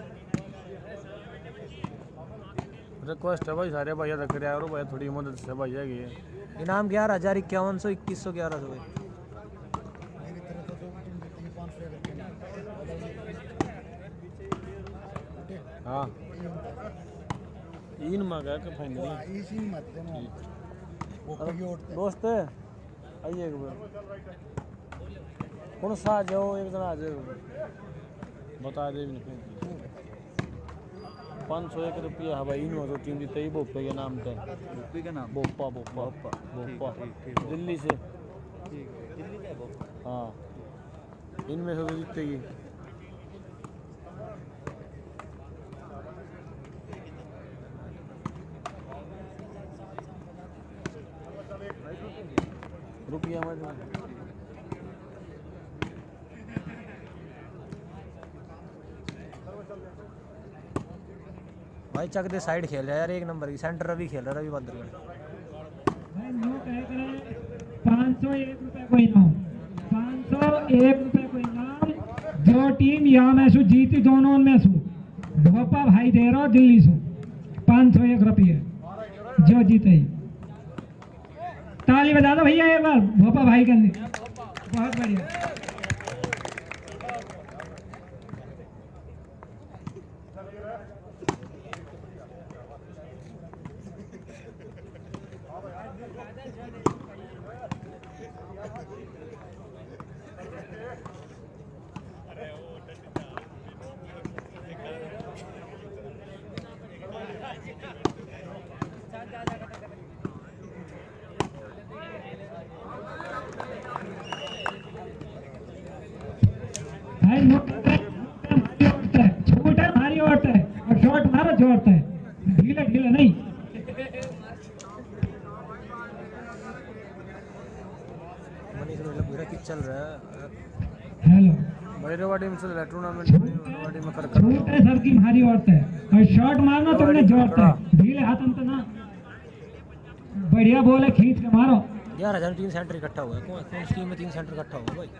रिक्वेस्ट है भाई सारे भैया रख रहे भाई, थोड़ी मदद से भैया की इनाम ग्यारह हजार इक्यावन सौ इक्कीस सौ ग्यारह सौ भाई। हाँ इन मांगा के फाइनल दोस्त आइए एक बार, कौन सा आ जाओ, एक दिन आ जाओ बता दे। पाँच सौ एक रुपया है भाई, इन तो टीम जीते ही बोपे के नाम पे, बोपे के नाम बोपा बोपा बोपा दिल्ली से। हाँ इनमें से तो जीतेगी। रुपया मत भाई चक दे साइड खेल रहा है यार, एक नंबर की सेंटर रवि खेल रहा है, रवि बहादुरगढ़। पाँच सौ एक रुपये को इनाम, पाँच सौ एक रुपये को इनाम। जो टीम यहाँ में सु जीती दोनों में सु भोपा भाई दे रहा दिल्ली से पाँच सौ एक रुपये जो जीते ही। ताली बजा दो भैया एक बार भोपा भाई के लिए, बहुत बढ़िया। भाई छूट है भारी औरत है, और शॉट मारो जोड़ता है, ढीला ढीला नहीं। चल रहा है हेलो भैरवाड़ी में चल रहा है टूर्नामेंट, भैरवाड़ी में कर छूट है सबकी भारी औरत है, और शॉट मारना तुमने जोड़ता है, ढीले हाथ अंत ना। बढ़िया बॉल है, खींच के मारो। ग्यारह हजार तीन सेंटर इकट्ठा हुआ है, कौन कौन सी टीम में तीन सेंटर इकट्ठा हुआ भाई।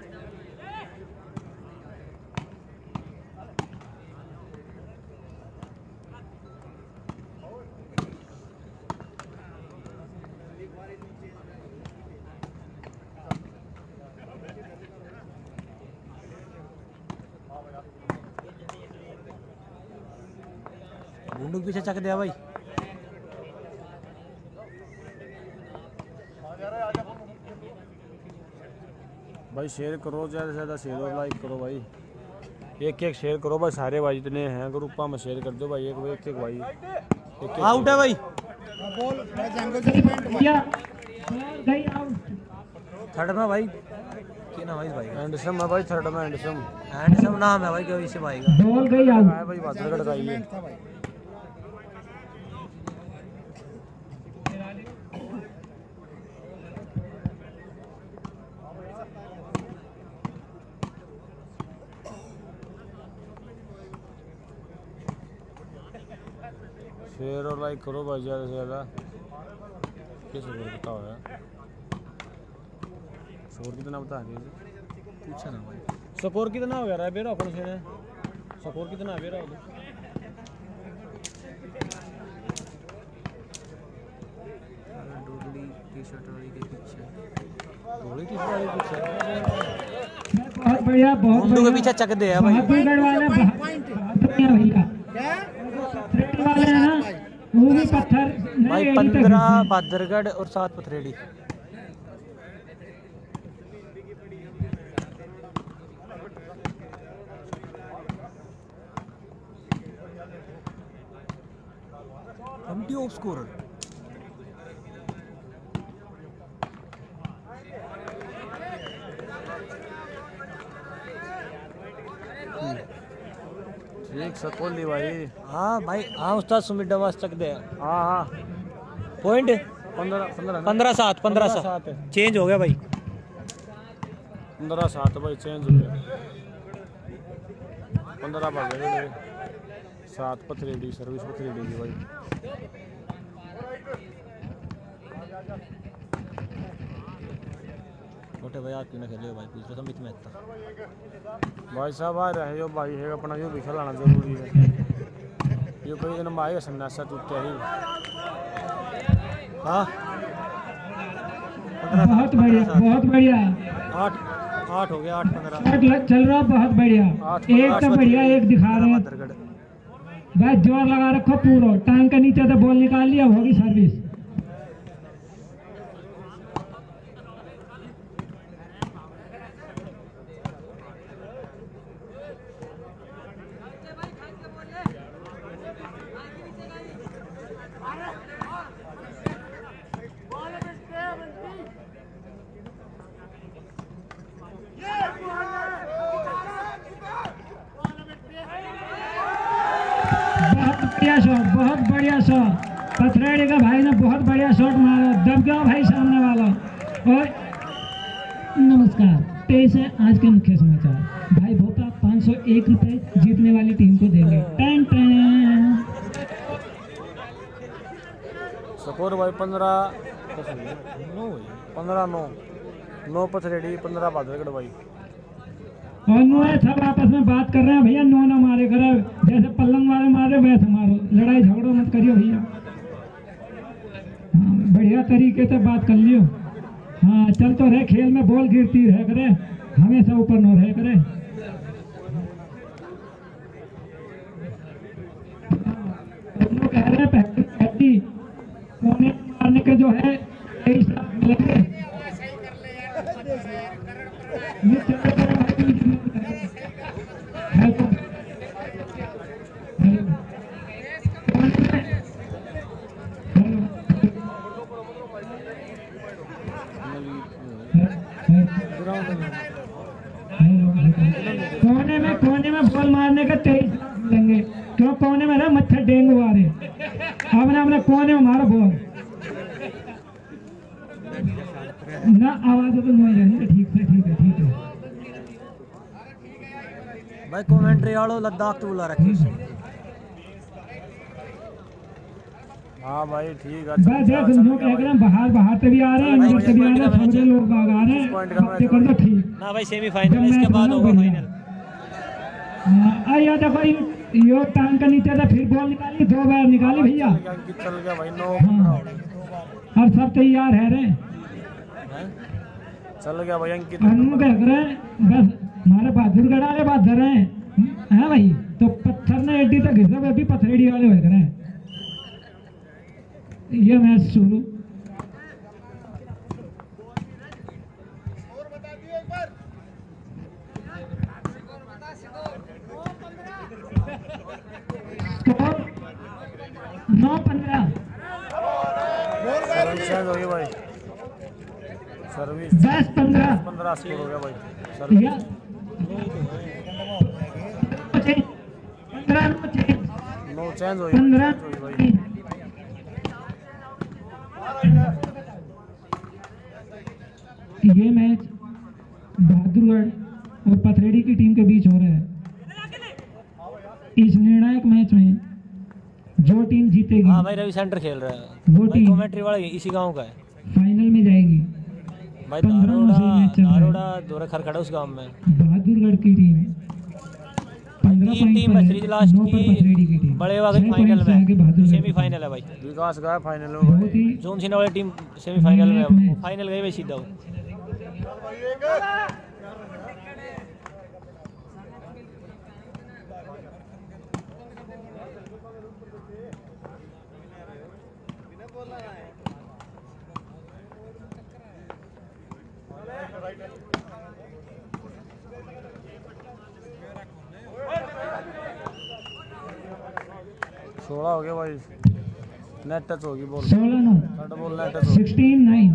गुंडू पीछे चक दिया भाई। भाई शेयर करो, ज़्यादा से ज़्यादा शेयर और लाइक करो भाई, एक एक शेयर करो भाई, सारे भाई जितने हैं ग्रुप में शेयर कर दो भाई, एक एक एक भाई एक आउट है भाई, थर्ड में भाई क्या नाम है इस भाई का? हैंडसम है भाई, थर्ड में हैंडसम। हैंडसम नाम है भाई क्या इसे भाई का? बॉल गई आउट है भाई, भादरगढ़ का ये शेयर और लाइक करो भाई ज़्यादा से ज़्यादा। कैसे बताओ यार, स्कोर कितना बता दिए, पूछा ना भाई स्कोर कितना हो गया बेरा कौन से स्कोर कितना बेरा हो डोगली टी शर्ट वाली के पीछे, थोड़ी टी शर्ट वाली पीछे बहुत बढ़िया बहुत मुंडू के पीछे चक दे है भाई, बहादुरगढ़ वाले बहुत बढ़िया भैया पथरेड़ी वाले हैं ना, वो भी पत्थर भाई नहीं एडी तक पंद्रह घिसते हैं। भादरगढ़ और सात पथरेड़ी। कमिटी ऑफ स्कोरर ठीक स्कोर ली भाई। हाँ भाई हाँ उस्ताद सुमित डवास चक दे, हाँ हाँ पॉइंट पंद्रह पंद्रह पंद्रह सात पंद्रह पंद्रह सात सात है। चेंज हो गया भाई, पंद्रह सात भाई चेंज हो गया, पंद्रह भादरगढ़ सात पथरेडी सर्विस पथरेडी की भाई। छोटे भाई आप क्यों ना खेले हो भाई, पूछ रहा था मित में था भाई साहब आ रहे हो भाई है अपना यो भी खिलाना जरूरी है, ये कोई दिन आएगा सन्यासा टूटते ही। हाँ बहुत बढ़िया बहुत बढ़िया आठ आठ हो गया, आठ पंद्रह शॉट लग- चल रहा बहुत बढ़िया, एक तो बढ़िया एक दिखा रहे हैं भादरगढ़। भाई, जोर लगा रखो पूरा, टांग के नीचे से बॉल निकाल लिया, होगी सर्विस। बहुत बढ़िया शॉट बहुत बढ़िया शॉट, पथरेड़ी का भाई ने बहुत बढ़िया शॉट मारा, दब गया भाई सामने वाला। और नमस्कार, पेश है आज के मुख्य समाचार। भाई भोपा पाँच सौ एक रुपए जीतने वाली टीम को देंगे। Tan tan. स्कोर भाई पंद्रह पंद्रह नौ नौ पथरेडी पंद्रह भादरगढ़ भाई। और नो है, सब आपस में बात कर रहे हैं भैया, नो ना मारे करे, जैसे पल्लंग वाले मारे वैसे मारो, लड़ाई झगड़ो मत करियो भैया। हाँ, बढ़िया तरीके से बात कर लियो। हाँ चल तो रहे, खेल में बॉल गिरती रहे करे, हमेशा ऊपर न रहे करे। दोनों कह रहे हैं पहली पहली कोने मारने के जो है यही सब मिलेंगे। ये चलो करो भाई, हेलो हेलो कोने में कोने में बॉल मारने का तेईस मिलेंगे, क्यों कोने में ना मच्छर डेंगू आ रहे, अपने अपने कोने में मारो बॉल ना, आवाज तो नहीं जानी। ठीक है ठीक है ठीक है भाई कमेंट्री वालों लद्दाख तो बुला रखी है। हाँ भाई ठीक है। बस देख जो कह रहे हैं, बाहर बाहर से भी आ रहे हैं, अंदर से भी आ रहे हैं, समझे लोग बाग आ रहे हैं, हफ्ते कर दो ठीक। ना भाई सेमीफाइनल इसके बाद होगा फाइनल। हाँ आइए देखो, ये- यो टांग के नीचे से फिर बॉल निकाली, दो बार निकाली भैया। अंकित चल गया भाई नौ हाँ और सब तैयार है रे, चल गया भाई अंकित। अनु कह रहे हैं बस हमारे बहादुरगढ़ वाले बात कर रहे हैं, है भाई, तो पत्थर ने एडी तक घिसा, वे भी पथरेड़ी वाले हो रहे हैं। ये मैच शुरू नौ पंद्रह सर्विस चेंज हो गई भाई। सर्विस दस पंद्रह पंद्रह स्कोर हो गया भाई। सर्विस या पंद्रह नौ चेंज नो चेंज हो पंद्रह गई भाई। ये मैच बहादुरगढ़ और पथरेड़ी की टीम के बीच हो रहा है। इस निर्णायक मैच में जो टीम जीतेगी हाँ भाई रवि सेंटर खेल रहा है वो भाई। टीम कमेंट्री वाला इसी गांव का है फाइनल में जाएगी। भाई। पंद्रह नौ से मैच चल रहा है। दारोड़ा दोरा खरखड़ा उस गांव में। बहादुरगढ़ की टीम पंद्रह तीन टीम है सीरीज लास्ट नौ पर पथरेड़ी की की टीम बड़े वाले छह फाइनल पॉइंट से आगे में बहादुरगढ़ की सेमीफाइनल है भाई। विकास गया फाइनल में बहुत भाई। ही जोन सिन्हा वाली टीम सेमीफाइनल में निर्णायक है। मैच। फाइनल गई भाई सीधा वो। सोलह हो गया भाई। नेट टच होगी बॉल। सोलह नौ थर्ड बॉल नेट टच होगी। सिक्सटीन नाइन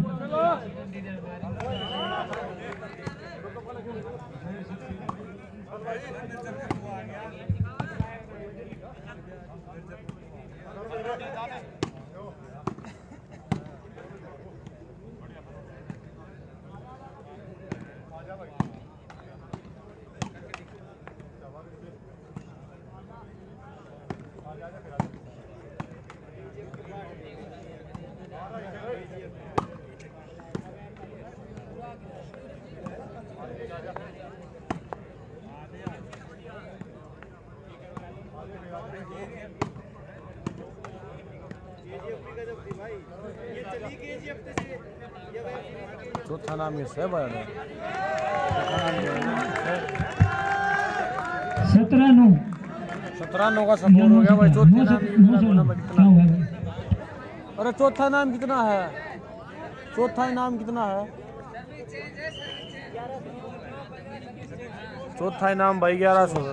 चौथा नाम ये है भाई। सत्रह नौ सत्रह नौ का स्कोर हो गया भाई। चौथे नाम ये मेरा गोला में क्या कितना। हुआ भाई? अरे चौथा नाम कितना है? चौथा नाम कितना है? चौथा इनाम भाई ग्यारह सौ।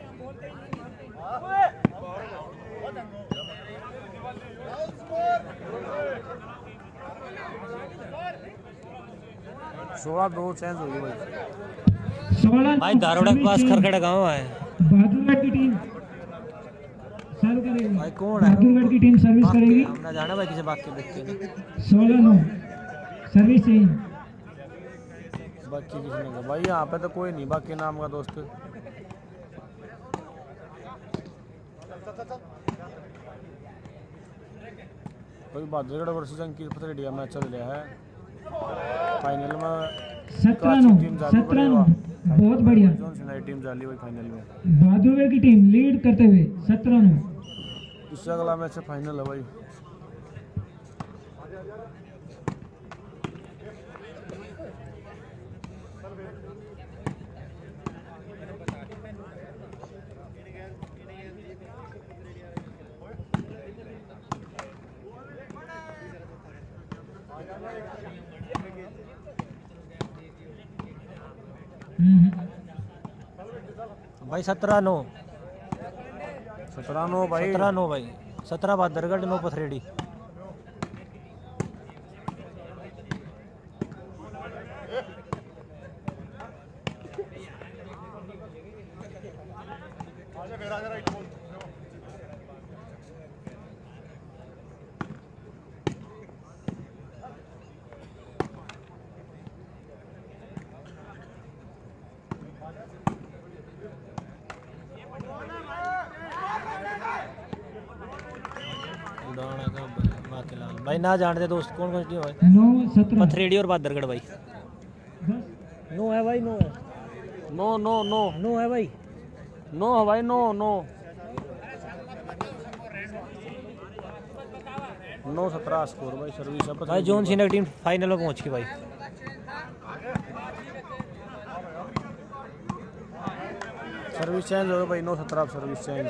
सोलह दो चेंज हो गई भाई। सोलह भाई दारोड़ा के पास खरखड़ा गांव है। बहादुरगढ़ की टीम सर्व करेगी। भाई कौन है? बहादुरगढ़ की टीम सर्विस करेगी। हमने जाना भाई किसी बात के देखते सोलह नौ सर्विस चेंज। बाकी किसी ने भाई यहाँ पे तो कोई नहीं बाकी नाम का दोस्त। कोई बहादुरगढ़ वर्सेस अंकित पथरेडिया मैच चल रहा है। फाइनल में सत्रह नौ सत्रह नौ बहुत बढ़िया। जोन सिन्हा टीम जाली भाई फाइनल में। बहादुरगढ़ की टीम लीड करते हुए सत्रह नौ। इससे अगला मैच फाइनल है भाई। भाई सत्रह नौ सत्रह नौ भाई। सत्रह नौ भाई। सत्रह बहादुरगढ़ नौ पथरेड़ी। भाई ना जानते दोस्त कौन कौन सी टीम है? नौ सत्रह पथरेड़ी और बहादुरगढ़ भाई। नो है भाई नो है। नो नो नो नो है भाई। नो है भाई। नो नो नौ सत्रह स्कोर भाई। सर्विस है भाई जोन सिन्हा की टीम फाइनल में पहुंच गई भाई। सर्विस चेंज हो गया भाई। नौ सत्रह सर्विस चेंज।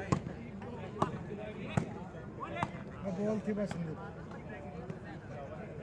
बॉल थी बस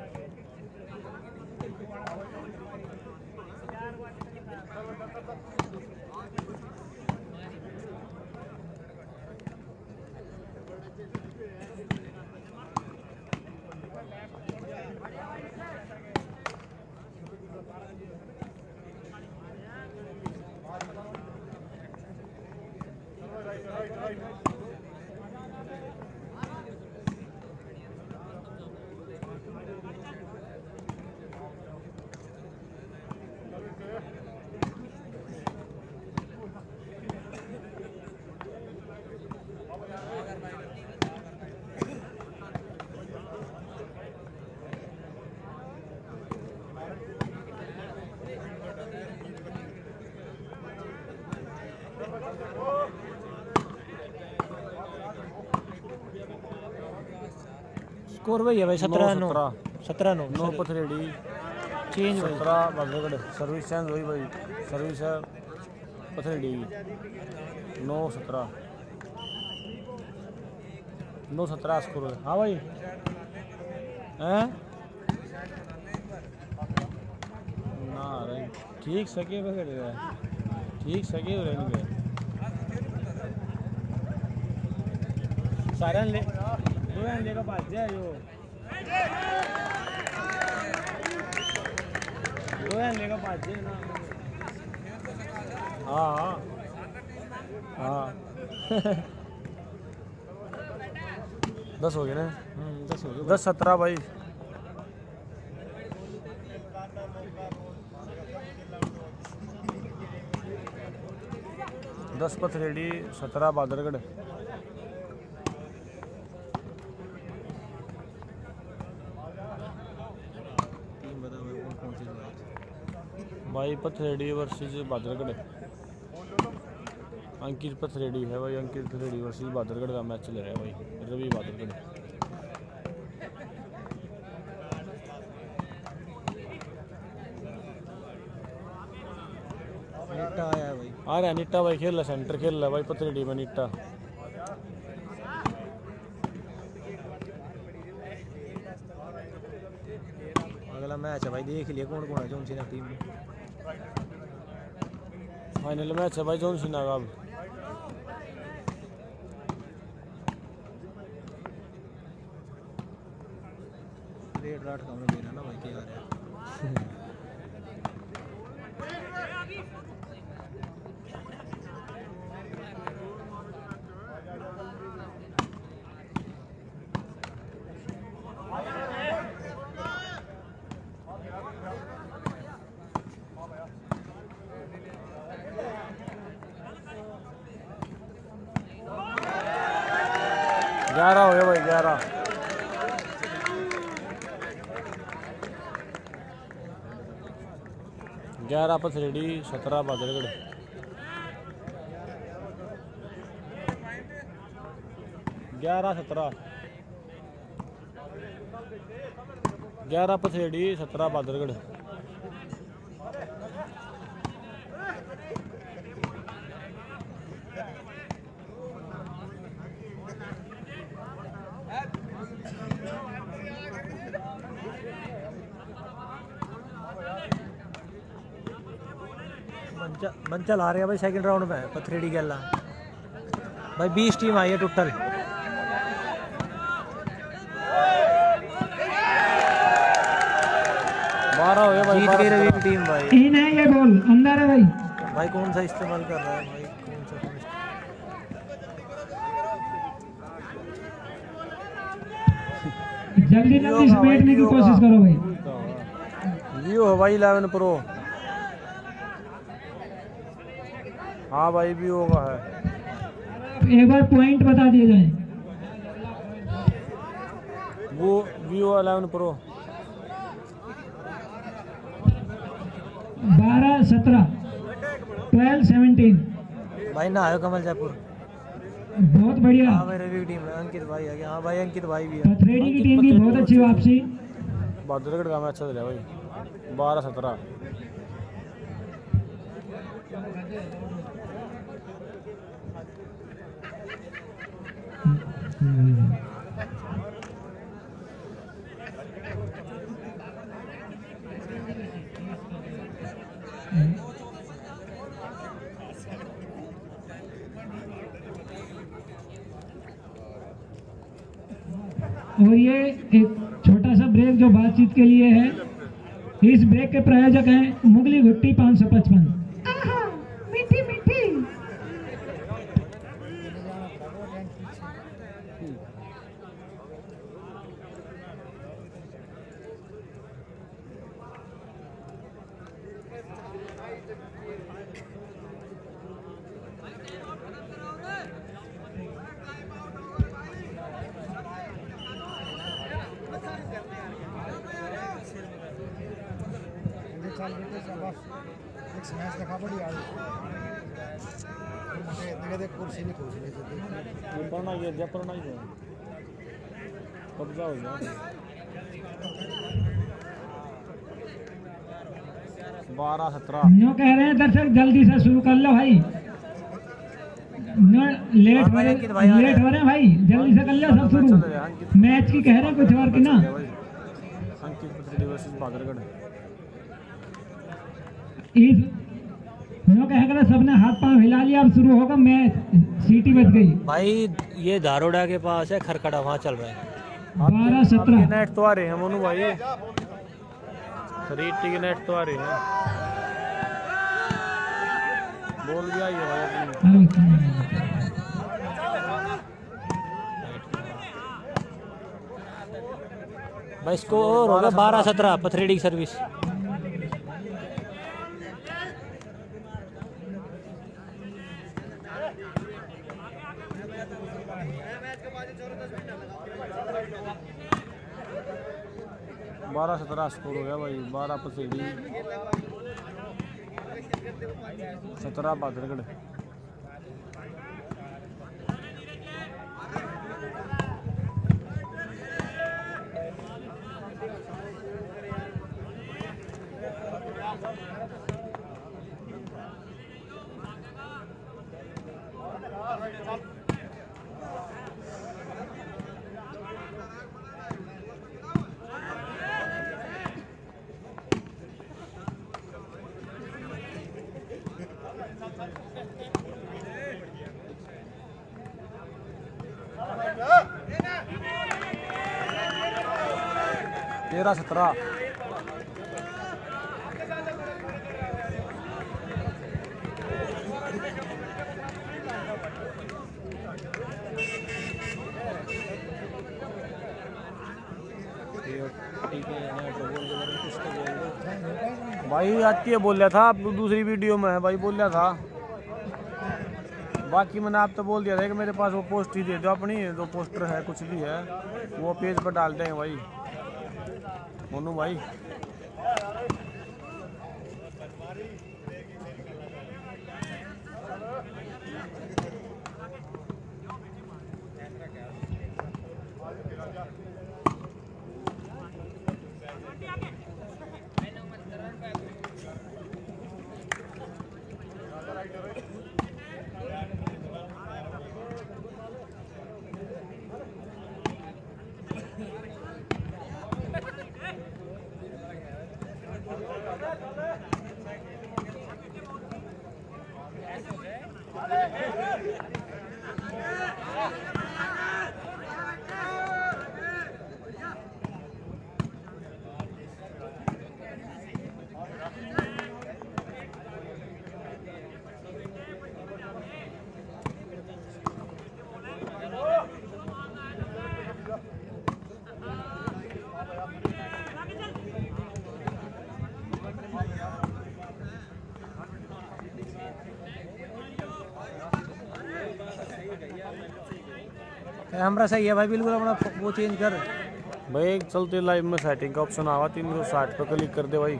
स्कोर वही है भाई सत्रह नौ सत्रह सत्रह नौ नौ पथरेडी चेंज भाई सत्रह बादरगढ़ सर्विस चेंज हुई भाई सर्विस है पथरेडी नौ सत्रह नौ सत्रह स्कोर है। हाँ भाई हैं ना रही ठीक सके वगैरह ठीक सके रहेंगे सारे ले दो लेकर बात जाए जो दो लेकर बात जाए ना हाँ हाँ दस हो गए ना दस हो गए दस सत्रह भाई दस पथरेडी सत्रह बादरगढ़ भाई पथरेडी वर्सेस बादरगढ़ अंकित पथरेडी है भाई अंकित पथरेडी वर्सेस बादरगढ़ का मैच चल रहा है भाई रवि बादरगढ़ नीटा आया है भाई आ रहा है नीटा भाई खेल रहा सेंटर खेल रहा है भाई पथरेडी में नीटा अगला मैच है भाई देख लिया कौन कौन है जो उनसी टीम में फाइनल मैच है भाई जौन सिन्हा का अब रेड राट का मेरा ना भाई क्या आ रहा है ग्यारह हो गया भाई ग्यारह ग्यारह पथरेडी सत्रह बादरगढ़ ग्यारह सत्रह ग्यारह पथरेडी सत्रह बादरगढ़ बंचल आ रहे हैं भाई सेकंड राउंड में पथरेडी गैला भाई बीस टीम आई है टोटल बारह हो गया भाई जीत गई रवि की टीम भाई इन है ये बॉल अंदर है भाई भाई कौन सा इस्तेमाल कर रहा है भाई कौन सा जल्दी जल्दी समेटने की कोशिश करो भाई व्यू है भाई इलेवन प्रो हाँ भाई व्यू का है एक बार पॉइंट बता दिए जाए वो व्यू इलेवन प्रो बारह सत्रह ट्वेल्व सेवनटीन भाई ना आयो कमल जयपुर बहुत बढ़िया हाँ भाई रवि की टीम है अंकित भाई आ गया हाँ भाई अंकित भाई भी है पथरेडी की टीम की बहुत अच्छी वापसी बादरगढ़ का मैच चल रहा है भाई बारह सत्रह और ये एक छोटा सा ब्रेक जो बातचीत के लिए है। इस ब्रेक के प्रायोजक हैं मुगली घुट्टी पाँच सौ पचपन। मीठी मीठी स्मैश देखा बड़ी आई देखे देख कुर्सी नहीं खोज रही थी ये पढ़ना ये जब पढ़ना ही है कब्जा हो गया बारह सत्रह न्यू कह रहे हैं दर्शक जल्दी से शुरू कर लो भाई। न्यू लेट हो रहे लेट हो रहे हैं भाई, जल्दी से कर लो सब शुरू। मैच की कह रहे हैं कुछ और की ना। अंकित पत्री वर्सेस बादरगढ़। इस न्यू कह रहे सबने हाथ पांव हिला लिया, अब शुरू होगा मैच। सीटी बज गई भाई। ये धारोड़ा के पास है खरकड़ा, वहाँ चल रहा है। बारह सत्रह नेट तो आ रहे हैं मोनू भाई, रीटी के नेट तो आ रहे हैं। बोल दिया ये भाई भाई इसको और होगा बारह सत्रह पथरेडी की सर्विस। बारह सत्रह स्कोर हो गया भाई। बारह पसेड़ी सत्रह बादरगढ़। तेरह सत्रह भाई आती है बोल रहा था, दूसरी वीडियो में है भाई बोल रहा था। बाकी मैंने आप तो बोल दिया था कि मेरे पास वो पोस्ट ही दे दो अपनी, जो पोस्टर है कुछ भी है वो पेज पर डाल दें भाई मोनू भाई। कैमरा सही है भाई, बिल्कुल अपना वो चेंज कर भाई। चलते लाइव में सेटिंग का ऑप्शन आवा तीन सौ साठ पे क्लिक कर दे भाई।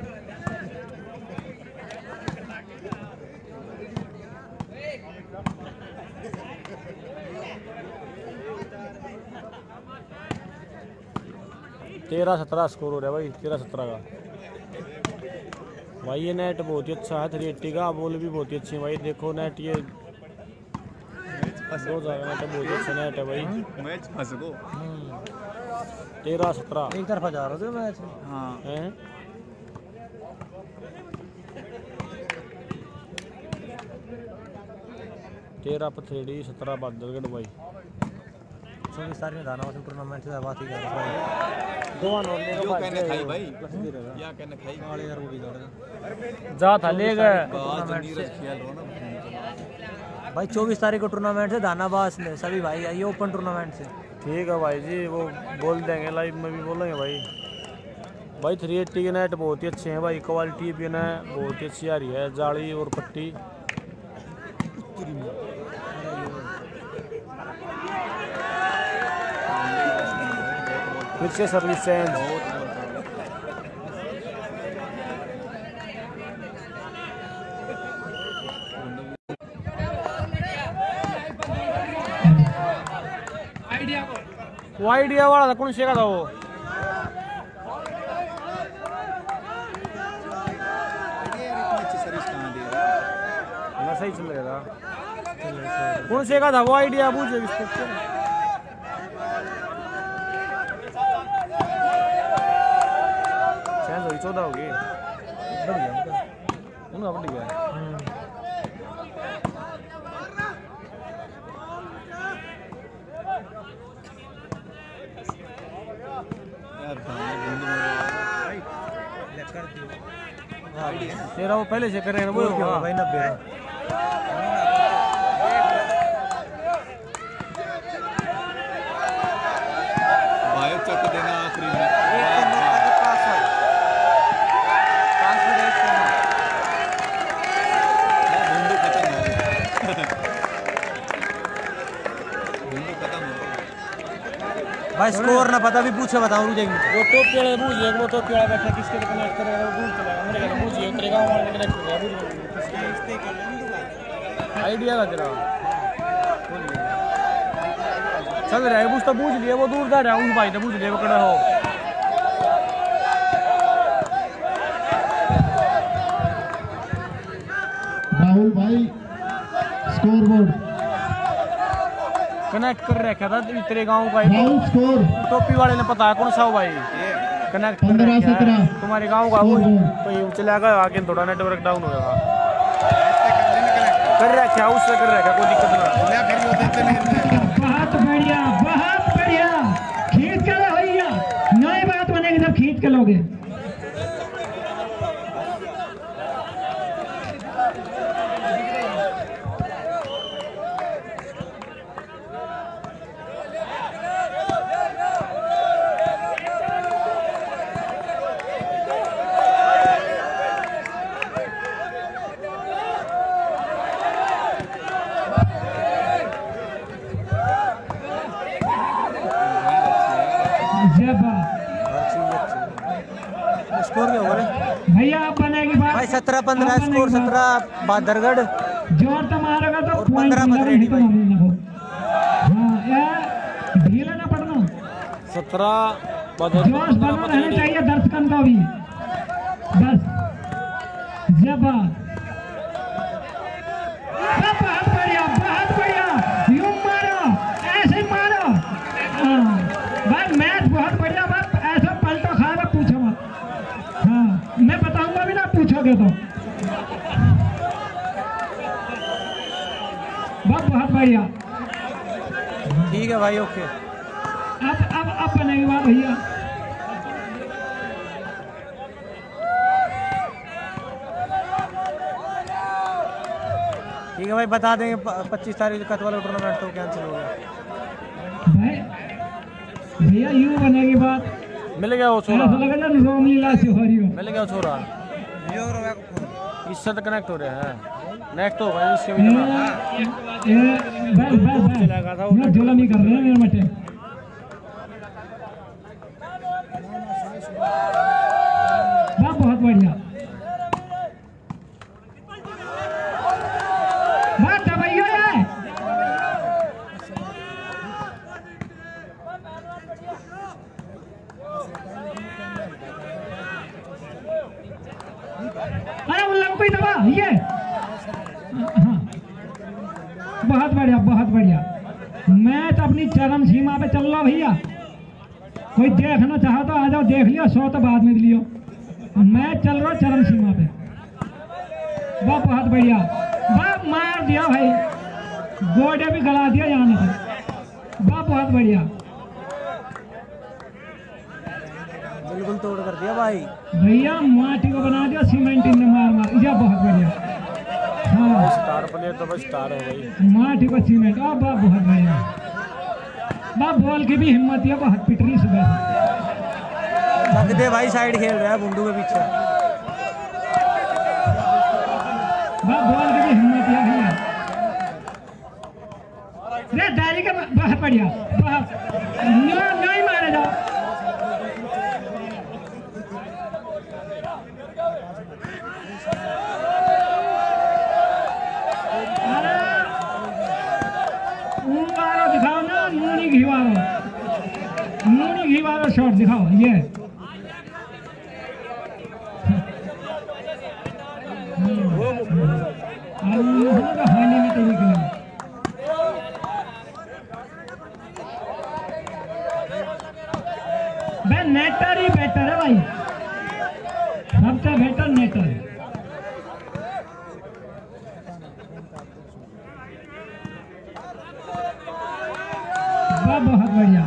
तेरह सत्रह स्कोर हो रहा है भाई, तेरह सत्रह का भाई। ये नेट बहुत ही अच्छा है, थ्री एट्टी का बॉल भी बहुत ही अच्छी है भाई। देखो नेट ये दो नेट बहुत ही अच्छा नेट है भाई। मैच फंस गो। तेरह सत्रह एक तरफा जा रहे थे मैच। हाँ हैं तेरह पथरेड़ी सत्रह बादलगढ़ भाई। चौबीस तारीख में दाना वाला टूर्नामेंट से बात ही कर रहा है। दो वन और ले यो कहने खाई भाई प्लस दे रहा या कहने खाई वाले यार वो भी दौड़ेगा जा था ले गए बात नीरज खेल रहा ना भाई। चौबीस तारीख को टूर्नामेंट से दानाबास में सभी भाई आइए ओपन टूर्नामेंट से। ठीक है भाई जी, वो बोल देंगे लाइव में भी बोलेंगे भाई। भाई थ्री एट्टी के नेट बहुत ही अच्छे हैं भाई, क्वालिटी भी ना बहुत ही अच्छी आ रही है, जाली और पट्टी। फिर से सर्विस चेंज। वो आइडिया वाला था, कौन से का था वो? सही चल रहा था। कौन से का था वो आइडिया? पूछे चेंज होगी, चौदह होगी, बढ़ गया उनका, बढ़ गया। तेरा वो पहले से कर रहे हैं वो भाई नब्बे भाई चक देना आखिरी में बिंदु खत्म हो गया बिंदु खत्म हो गया भाई। स्कोर ना पता भी पूछे बताऊं रुक वो तो पेड़ बूझिए, वो तो पेड़ बैठा किसके लिए कनेक्ट करेगा वो बूझ चलेगा, मेरे कहना बूझिए उतरेगा हमारे कनेक्ट करेगा आइडिया का तेरा चल रहा है। बूझ तो बूझ लिए, वो दूर जा रहा है, उस भाई ने बूझ लिए, वो कड़ा हो। राहुल भाई स्कोर बोर्ड कनेक्ट कर रखा था तेरे गांव का राहुल स्कोर टोपी वाले ने पता है कौन सा हो भाई, कनेक्ट कर पंद्रह रखा है सत्रह तुम्हारे गांव का वो, तो ये चलेगा आगे थोड़ा नेटवर्क डाउन होगा। कर रखा है उससे कर रखा, कोई दिक्कत नहीं। बहुत बढ़िया बहुत बढ़िया, खींच के लो भैया, नई बात बनेगी जब खींच के लोगे। स्कोर क्या हो रहा है भैया आप बनेगी बात भाई? सत्रह पंद्रह स्कोर, सत्रह बहादुरगढ़ जोर तो मारोगा तो और पॉइंट पंद्रह मिलेगा, बदरेडी नहीं तो भाई। मालूम ना हो। हाँ यार ढीला ना पड़ना, सत्रह जोश बना रहना चाहिए दर्शकन को भी बस। जब बहुत बढ़िया बहुत बढ़िया, यूं मारो ऐसे मारो। हाँ भाई मैच बहुत बढ़िया, बस ऐसा पलटो खाएगा पूछो मत। हाँ मैं बताऊंगा भी ना पूछोगे तो। बहुत बहुत बढ़िया। ठीक है भाई, ओके। अब अब अब बनेगी बात भैया। ठीक है भाई, बता देंगे पच्चीस तारीख कत वाला टूर्नामेंट तो कैंसिल हो गया भाई। भैया यूं बनेगी बात, मिल गया वो छोरा, ऐसा लगा ना रामलीला से हो रही हो। मिल गया वो छोरा, इससे तो कनेक्ट हो रहे हैं, नेक्स्ट तो भाई इससे भी ये चला। ये बस बस चलेगा था वो, बस झोला नहीं कर रहे हैं मेरे मटे। वाह बहुत बढ़िया, बात दबाइयो है। अरे उन लोगों को ही दबा ये। हाँ बहुत बढ़िया बहुत बढ़िया। मैच अपनी चरम सीमा पे चल रहा भैया, कोई देखना चाहो तो आ जाओ देख लियो, सौ तो बाद में लियो। मैच चल रहा चरम सीमा पे, वाह बहुत बढ़िया। वाह मार दिया भाई, गोडे भी गला दिया जाने से, वाह बहुत बढ़िया, बिल्कुल तोड़ कर दिया भाई। भैया माटी को बना दिया सीमेंट ने मार मार, या बहुत बढ़िया। हाँ स्टार प्लेयर तो बस स्टार है भाई। माटी को सीमेंट, अब बहुत बढ़िया। बा बॉल की भी हिम्मत है, बहुत पिट रही सुबह। लग दे भाई, साइड खेल रहा है बुंडू के पीछे। बा बॉल की भी हिम्मत है भैया। रे डाली का बहुत बढ़िया, बहुत नहीं मारे जाओ। अरे दिखाओ ना, नूनी घी वाला, नूनी घी वाला शॉट दिखाओ। ये हानि में तो निकला। भाई नेटर ही बेटर है भाई, सबसे बेटर नेटर। वाह बहुत बढ़िया।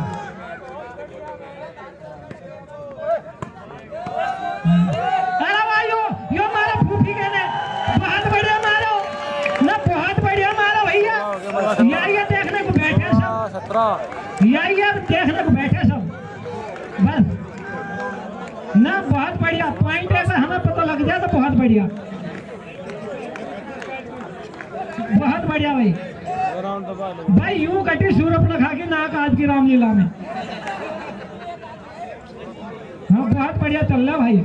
अरे भाई यो यो मारो फूफी के ने, बहुत बढ़िया मारो ना, बहुत बढ़िया मारो भैया। यही ये देखने को बैठे सब, सत्रह यही ये देखने को बैठे सब बस ना। बहुत बढ़िया पॉइंट है, हमें पता लग जाए तो बहुत बढ़िया, बहुत बढ़िया भाई। भाई यूं कटी सूरप लगा के नाक आज की रामलीला में। हाँ बहुत बढ़िया चल रहा भाई।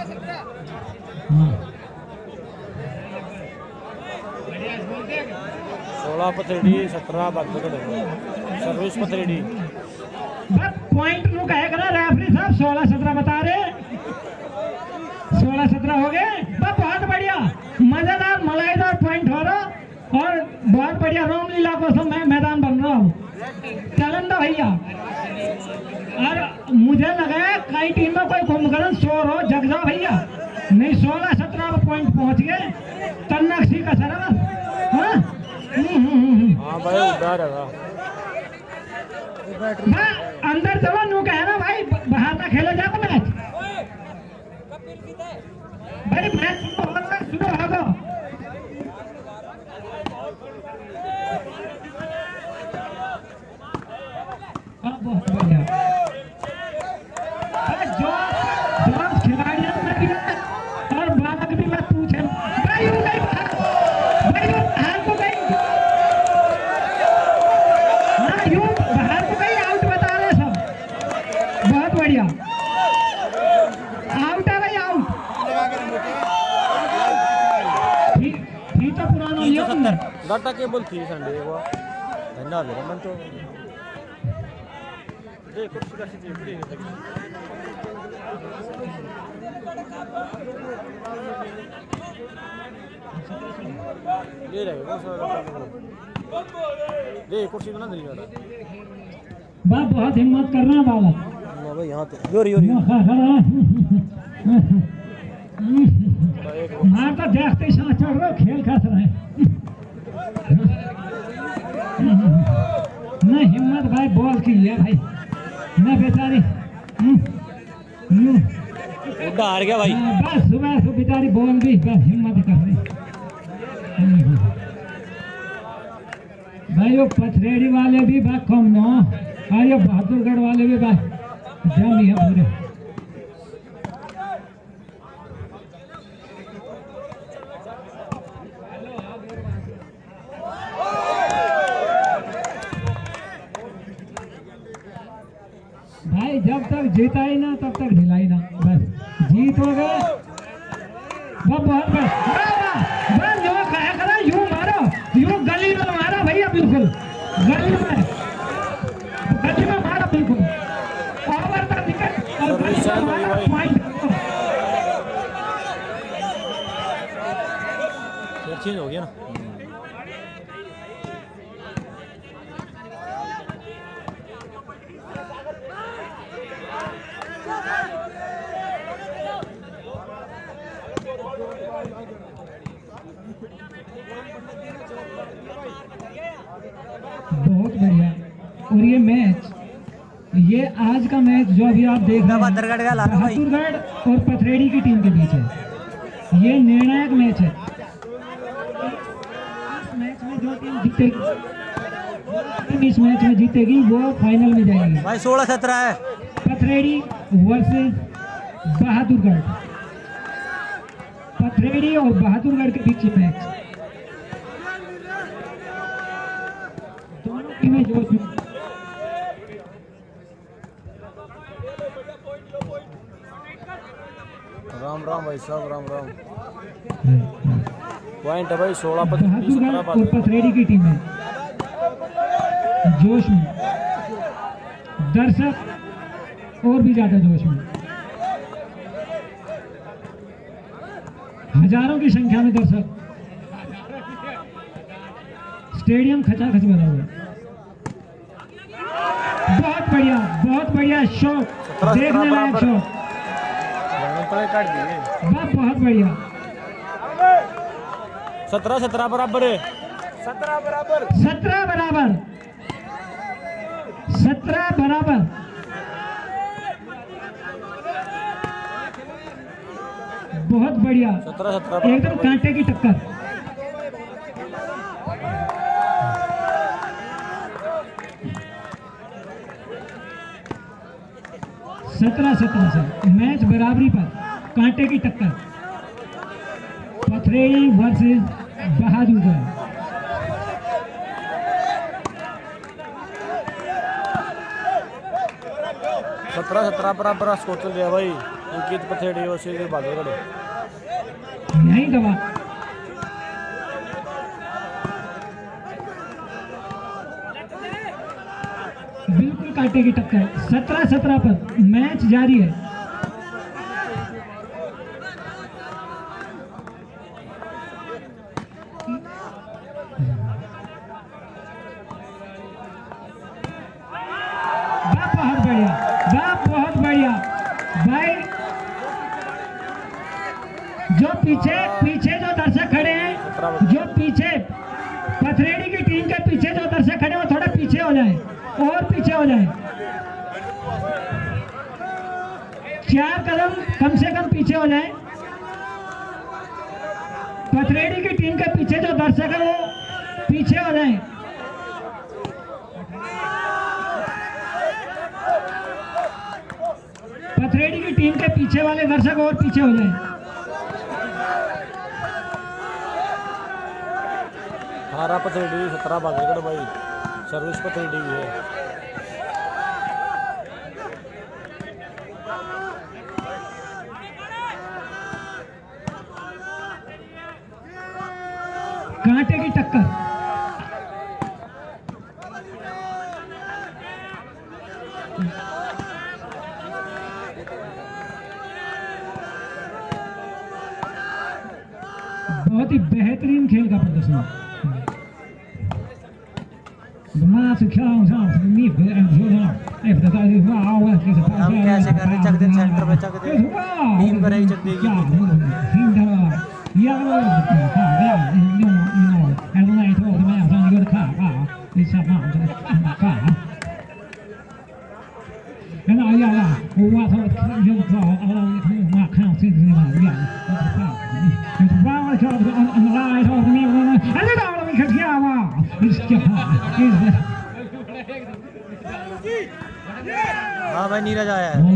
सोलह पथरीडी सत्रह बात सर्विस पथरीडी। पॉइंट नु कहे करा रेफरी साहब, सोलह सत्रह बता रहे, सोलह सत्रह हो गए। बहुत बढ़िया मजेदार मलाईदार पॉइंट हो रहा, और बहुत बढ़िया रामलीला को सब मैं मैदान बन रहा हूँ। चलन दो भैया। और मुझे लगा कई टीम में कोई कुंभकर्ण शोर हो, जग जाओ भैया। नहीं सोलह सत्रह पॉइंट पहुंच गए, तन्नाक्षी का सर। हाँ हाँ भाई उधर है, अंदर चलो नू कह रहा भाई, बाहर ना खेले जाओ मैच भाई, मैच शुरू होगा। बहुत बढ़िया। जो जो खिलाड़ियों में भी है और बालक भी मत पूछे भाई, वो गई भाई, वो बाहर को गई। हाँ यूं बाहर को गई, आउट बता रहे सब। बहुत बढ़िया, आउट है भाई, आउट। ठीक तो पुराना नियम डाटा केबल थी संडे वो धन्यवाद मेरा मन तो देख कुछ का चीज पड़ी है। ये रहेगा दे कुर्सी तो ना दिल्ली वाला। बाप बहुत हिम्मत कर रहा है बालक। भाई यहाँ तो योरी योरी मार तो देखते ही सांस चढ़ रहा, खेल खस रहे हैं। ना हिम्मत भाई बॉल की है भाई, ना बेचारी उड़ा हार गया भाई। बस सुबह से बेचारी बॉल भी बस हिम्मत कर रही भाई। वो पथरेड़ी वाले भी बा कम न, और ये बहादुरगढ़ वाले भी बा जम ही है पूरे। भाई जब तक जीता ही ना तब तक ढिलाई ना, बस जीत हो गए। बहुत बस जो कहा करा यूं मारो, यूं गली में मारो भैया, बिल्कुल गली में गली में मारो बिल्कुल। ओवर द विकेट और गली में मारो, पॉइंट चेंज हो गया ना। बहुत बढ़िया। और ये मैच आज का मैच जो अभी आप देख रहे हैं बहादुरगढ़ का लाना भाई। बहादुरगढ़ और पथरेड़ी की टीम के बीच है। ये निर्णायक मैच है। इस मैच में जो टीम जीतेगी इस मैच में जीतेगी वो फाइनल में जाएगी। भाई सोलह सत्रह है। पथरेड़ी वर्सेस बहादुरगढ़, पथरेड़ी और बहादुरगढ़ के बीच मैच। दोनों टीमें जोश में। राम राम भाई साहब, राम राम। पॉइंट है भाई सोलह पर बहादुरगढ़ और पथरेड़ी की टीम है जोश में, दर्शक और भी ज्यादा जोश में। हजारों की संख्या में दर्शक, स्टेडियम खचाखच भरा हुआ। बहुत बढ़िया, बहुत बढ़िया शॉट, देखने लायक शॉट। काट दिए बहुत बढ़िया। सत्रह सत्रह बराबर है। सत्रह बराबर सत्रह बराबर सत्रह बराबर। बहुत बढ़िया, सत्रह सत्रह एकदम कांटे की टक्कर। सत्रह सत्रह से मैच बराबरी पर, कांटे की टक्कर। पथरेड़ी वर्सेस बहादुरगढ़। सत्रह सत्रह बराबर स्कोर चल गया भाई। अंकित पथरेड़ी और सीधे बहादुरगढ़ नहीं दबा। बिल्कुल कांटे की टक्कर। सत्रह सत्रह पर मैच जारी है। बहुत बढ़िया, बहुत बढ़िया भाई। जो पीछे पीछे जो दर्शक खड़े हैं, जो पीछे पथरेड़ी की टीम के पीछे जो दर्शक खड़े हैं वो थोड़ा पीछे हो जाए, और पीछे हो जाए। चार कदम कम से कम पीछे हो जाए। पथरेड़ी की टीम के पीछे जो दर्शक है वो पीछे हो जाए। पथरेड़ी की टीम के पीछे वाले दर्शक और पीछे हो जाए। अठारह पथरेड़ी सत्रह बहादुरगढ़ भाई। सर्विस पथरेड़ी भी है। कांटे की टक्कर। बहुत ही बेहतरीन खेल का प्रदर्शन। हम कैसे कर रहे चक दे सेंटर पे चक दे टीम पर ही चक देगी हाँ भाई नीरज आया है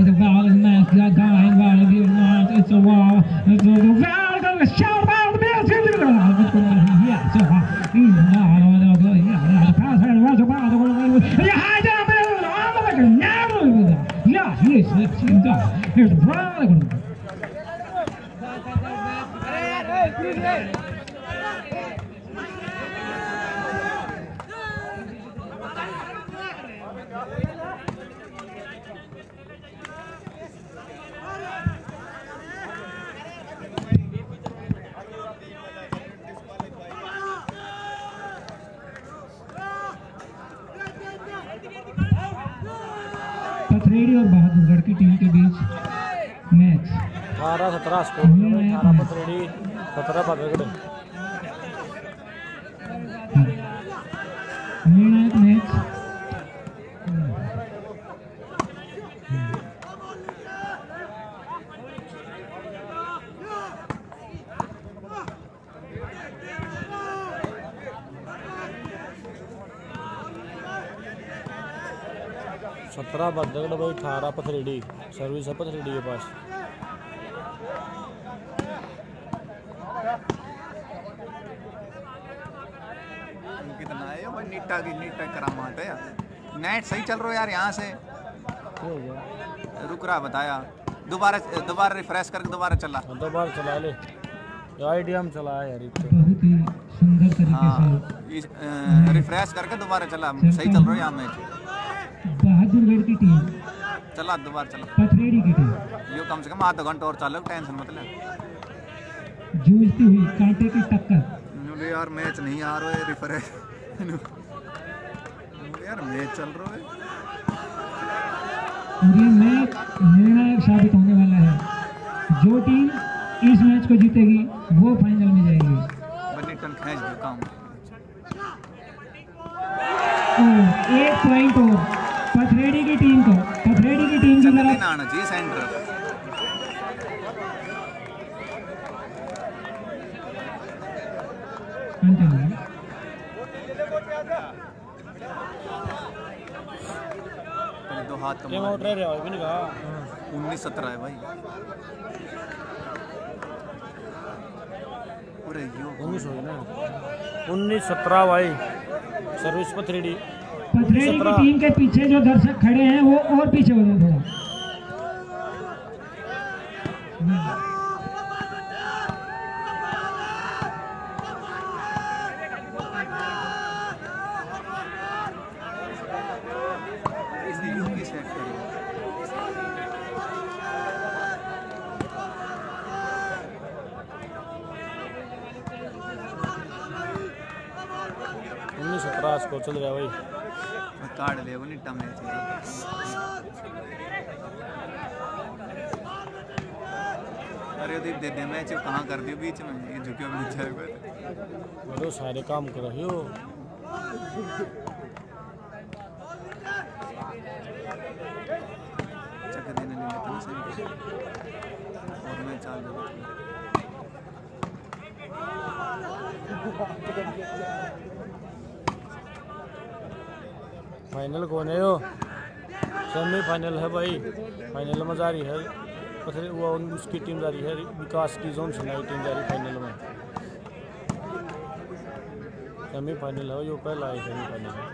पथरेड़ी और बहादुरगढ़ की टीम के बीच मैच। अठारह सत्रह स्कोर अठारह पथरेड़ी सत्रह बहादुरगढ़। निर्णायक मैच। सत्रह बदगड़ भाई, अठारह पथरेडी। सर्विस है पथरेडी के पास। कितना है भाई, नीटा की नीटा करामात है यार। नेट सही चल रहा है यार, यहाँ से रुक रहा बताया। दोबारा दोबारा रिफ्रेश करके दोबारा चला, दोबारा चला ले। आइडिया में चला है यार। बहुत ही सुंदर तरीके हाँ, इस रिफ्रेश करके दोबारा चला, सही चल रहा है यहाँ मैच। बहादुरगढ़ की टीम चला दोबारा चला, पथरेड़ी की टीम यो कम से कम आधा घंटा और चालो, टेंशन मत ले। जूझती हुई कांटे की टक्कर। मुझे यार मैच नहीं आ रहा है, रिफ्रेश यार मैच चल रहा है। और ये मैच निर्णायक साबित होने वाला है। जो टीम इस मैच को जीतेगी वो फाइनल में जाएगी। बैडमिंटन खींच दो काम। और एक पॉइंट और पथरेड़ी की टीम को, पथरेड़ी की टीम की तरफ आना चाहिए सेंटर। दो हाथ ये आउट रह रहा है भी नहीं कहा। उन्नीस सत्रह है भाई। पूरे यो उन्नीस हो गया ना, उन्नीस सत्रह भाई। सर्विस पथरेड़ी। पथरेड़ी की टीम के पीछे जो दर्शक खड़े हैं वो और पीछे हो जाए थोड़ा। उन्नीस सत्रह स्कोर चल रहा है भाई। कार्ड ले वो निट्टा मैच है। अरे दे दे दे मैच कहाँ कर दियो बीच में, ये झुकियो बीच है। बड़ो सारे काम कर रही हो। चक देने नहीं लेता ना सही। और मैं चाल दे फाइनल कौन है यो? सेमी फाइनल है भाई। फाइनल में जा रही है पथरे वो उसकी टीम जा रही है, विकास की जोन से नई टीम जा रही फाइनल में। सेमी फाइनल है, यो पहला है सेमी फाइनल।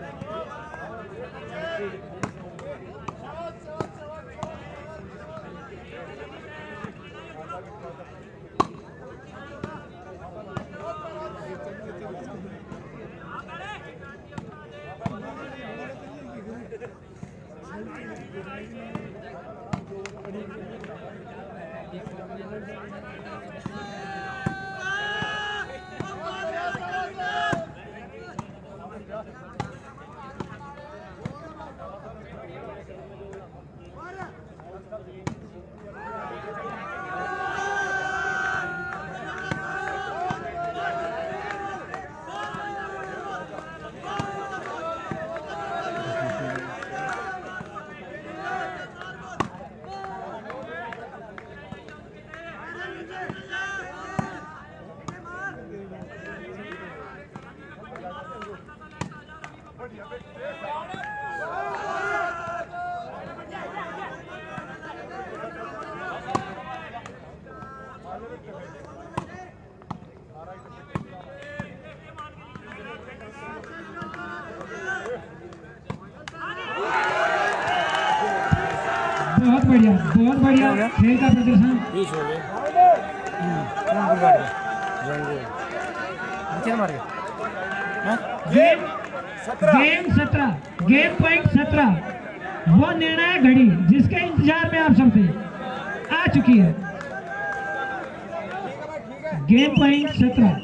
बहुत बढ़िया, बहुत बढ़िया खेल का प्रदर्शन। बीस हो गए। गेम गेम सत्रह, गेम पॉइंट सत्रह, वो निर्णायक घड़ी जिसके इंतजार में आप सब थे आ चुकी है। गेम पॉइंट सत्रह।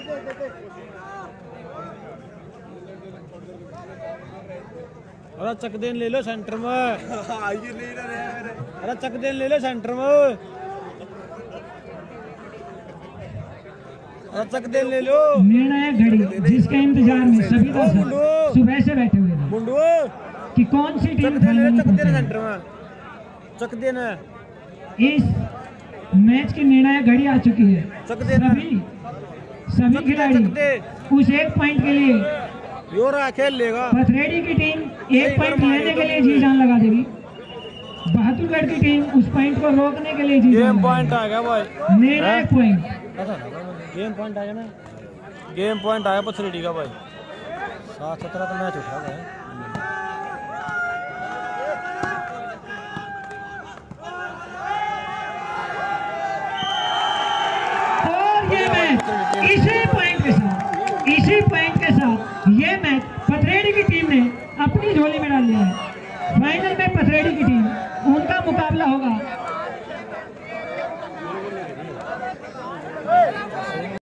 अरे चक देन ले लो सेंटर में। अरे चक देन ले लो सेंटर में। अरे चक देन ले लो। निर्णायक घड़ी जिसके इंतजार में सभी दर्शक सुबह से बैठे हुए थे मुंडू कि कौन सी टीम फाइनल में चक देन पहुंचेगी। सेंटर में चक देना। इस मैच की निर्णायक घड़ी आ चुकी है। चक देना। सभी सभी खिलाड़ी उस एक पॉइंट के लिए यो रहा खेल लेगा। पथरेडी की टीम एक पॉइंट लेने के लिए जी जान लगा देगी। बहादुरगढ़ की टीम उस पॉइंट को रोकने के लिए जी गेम पॉइंट आ गया भाई, निर्णायक पॉइंट। गेम पॉइंट आ गया ना, गेम पॉइंट आया पथरेडी का भाई। सात सत्रह तो मैच उठा गया। और ये मैच इसी पॉइंट के साथ इसी पॉइंट के साथ ये मैच पथरेडी की टीम ने अपनी झोली में डाल लिया है। फाइनल में पथरेडी की टीम उनका मुकाबला होगा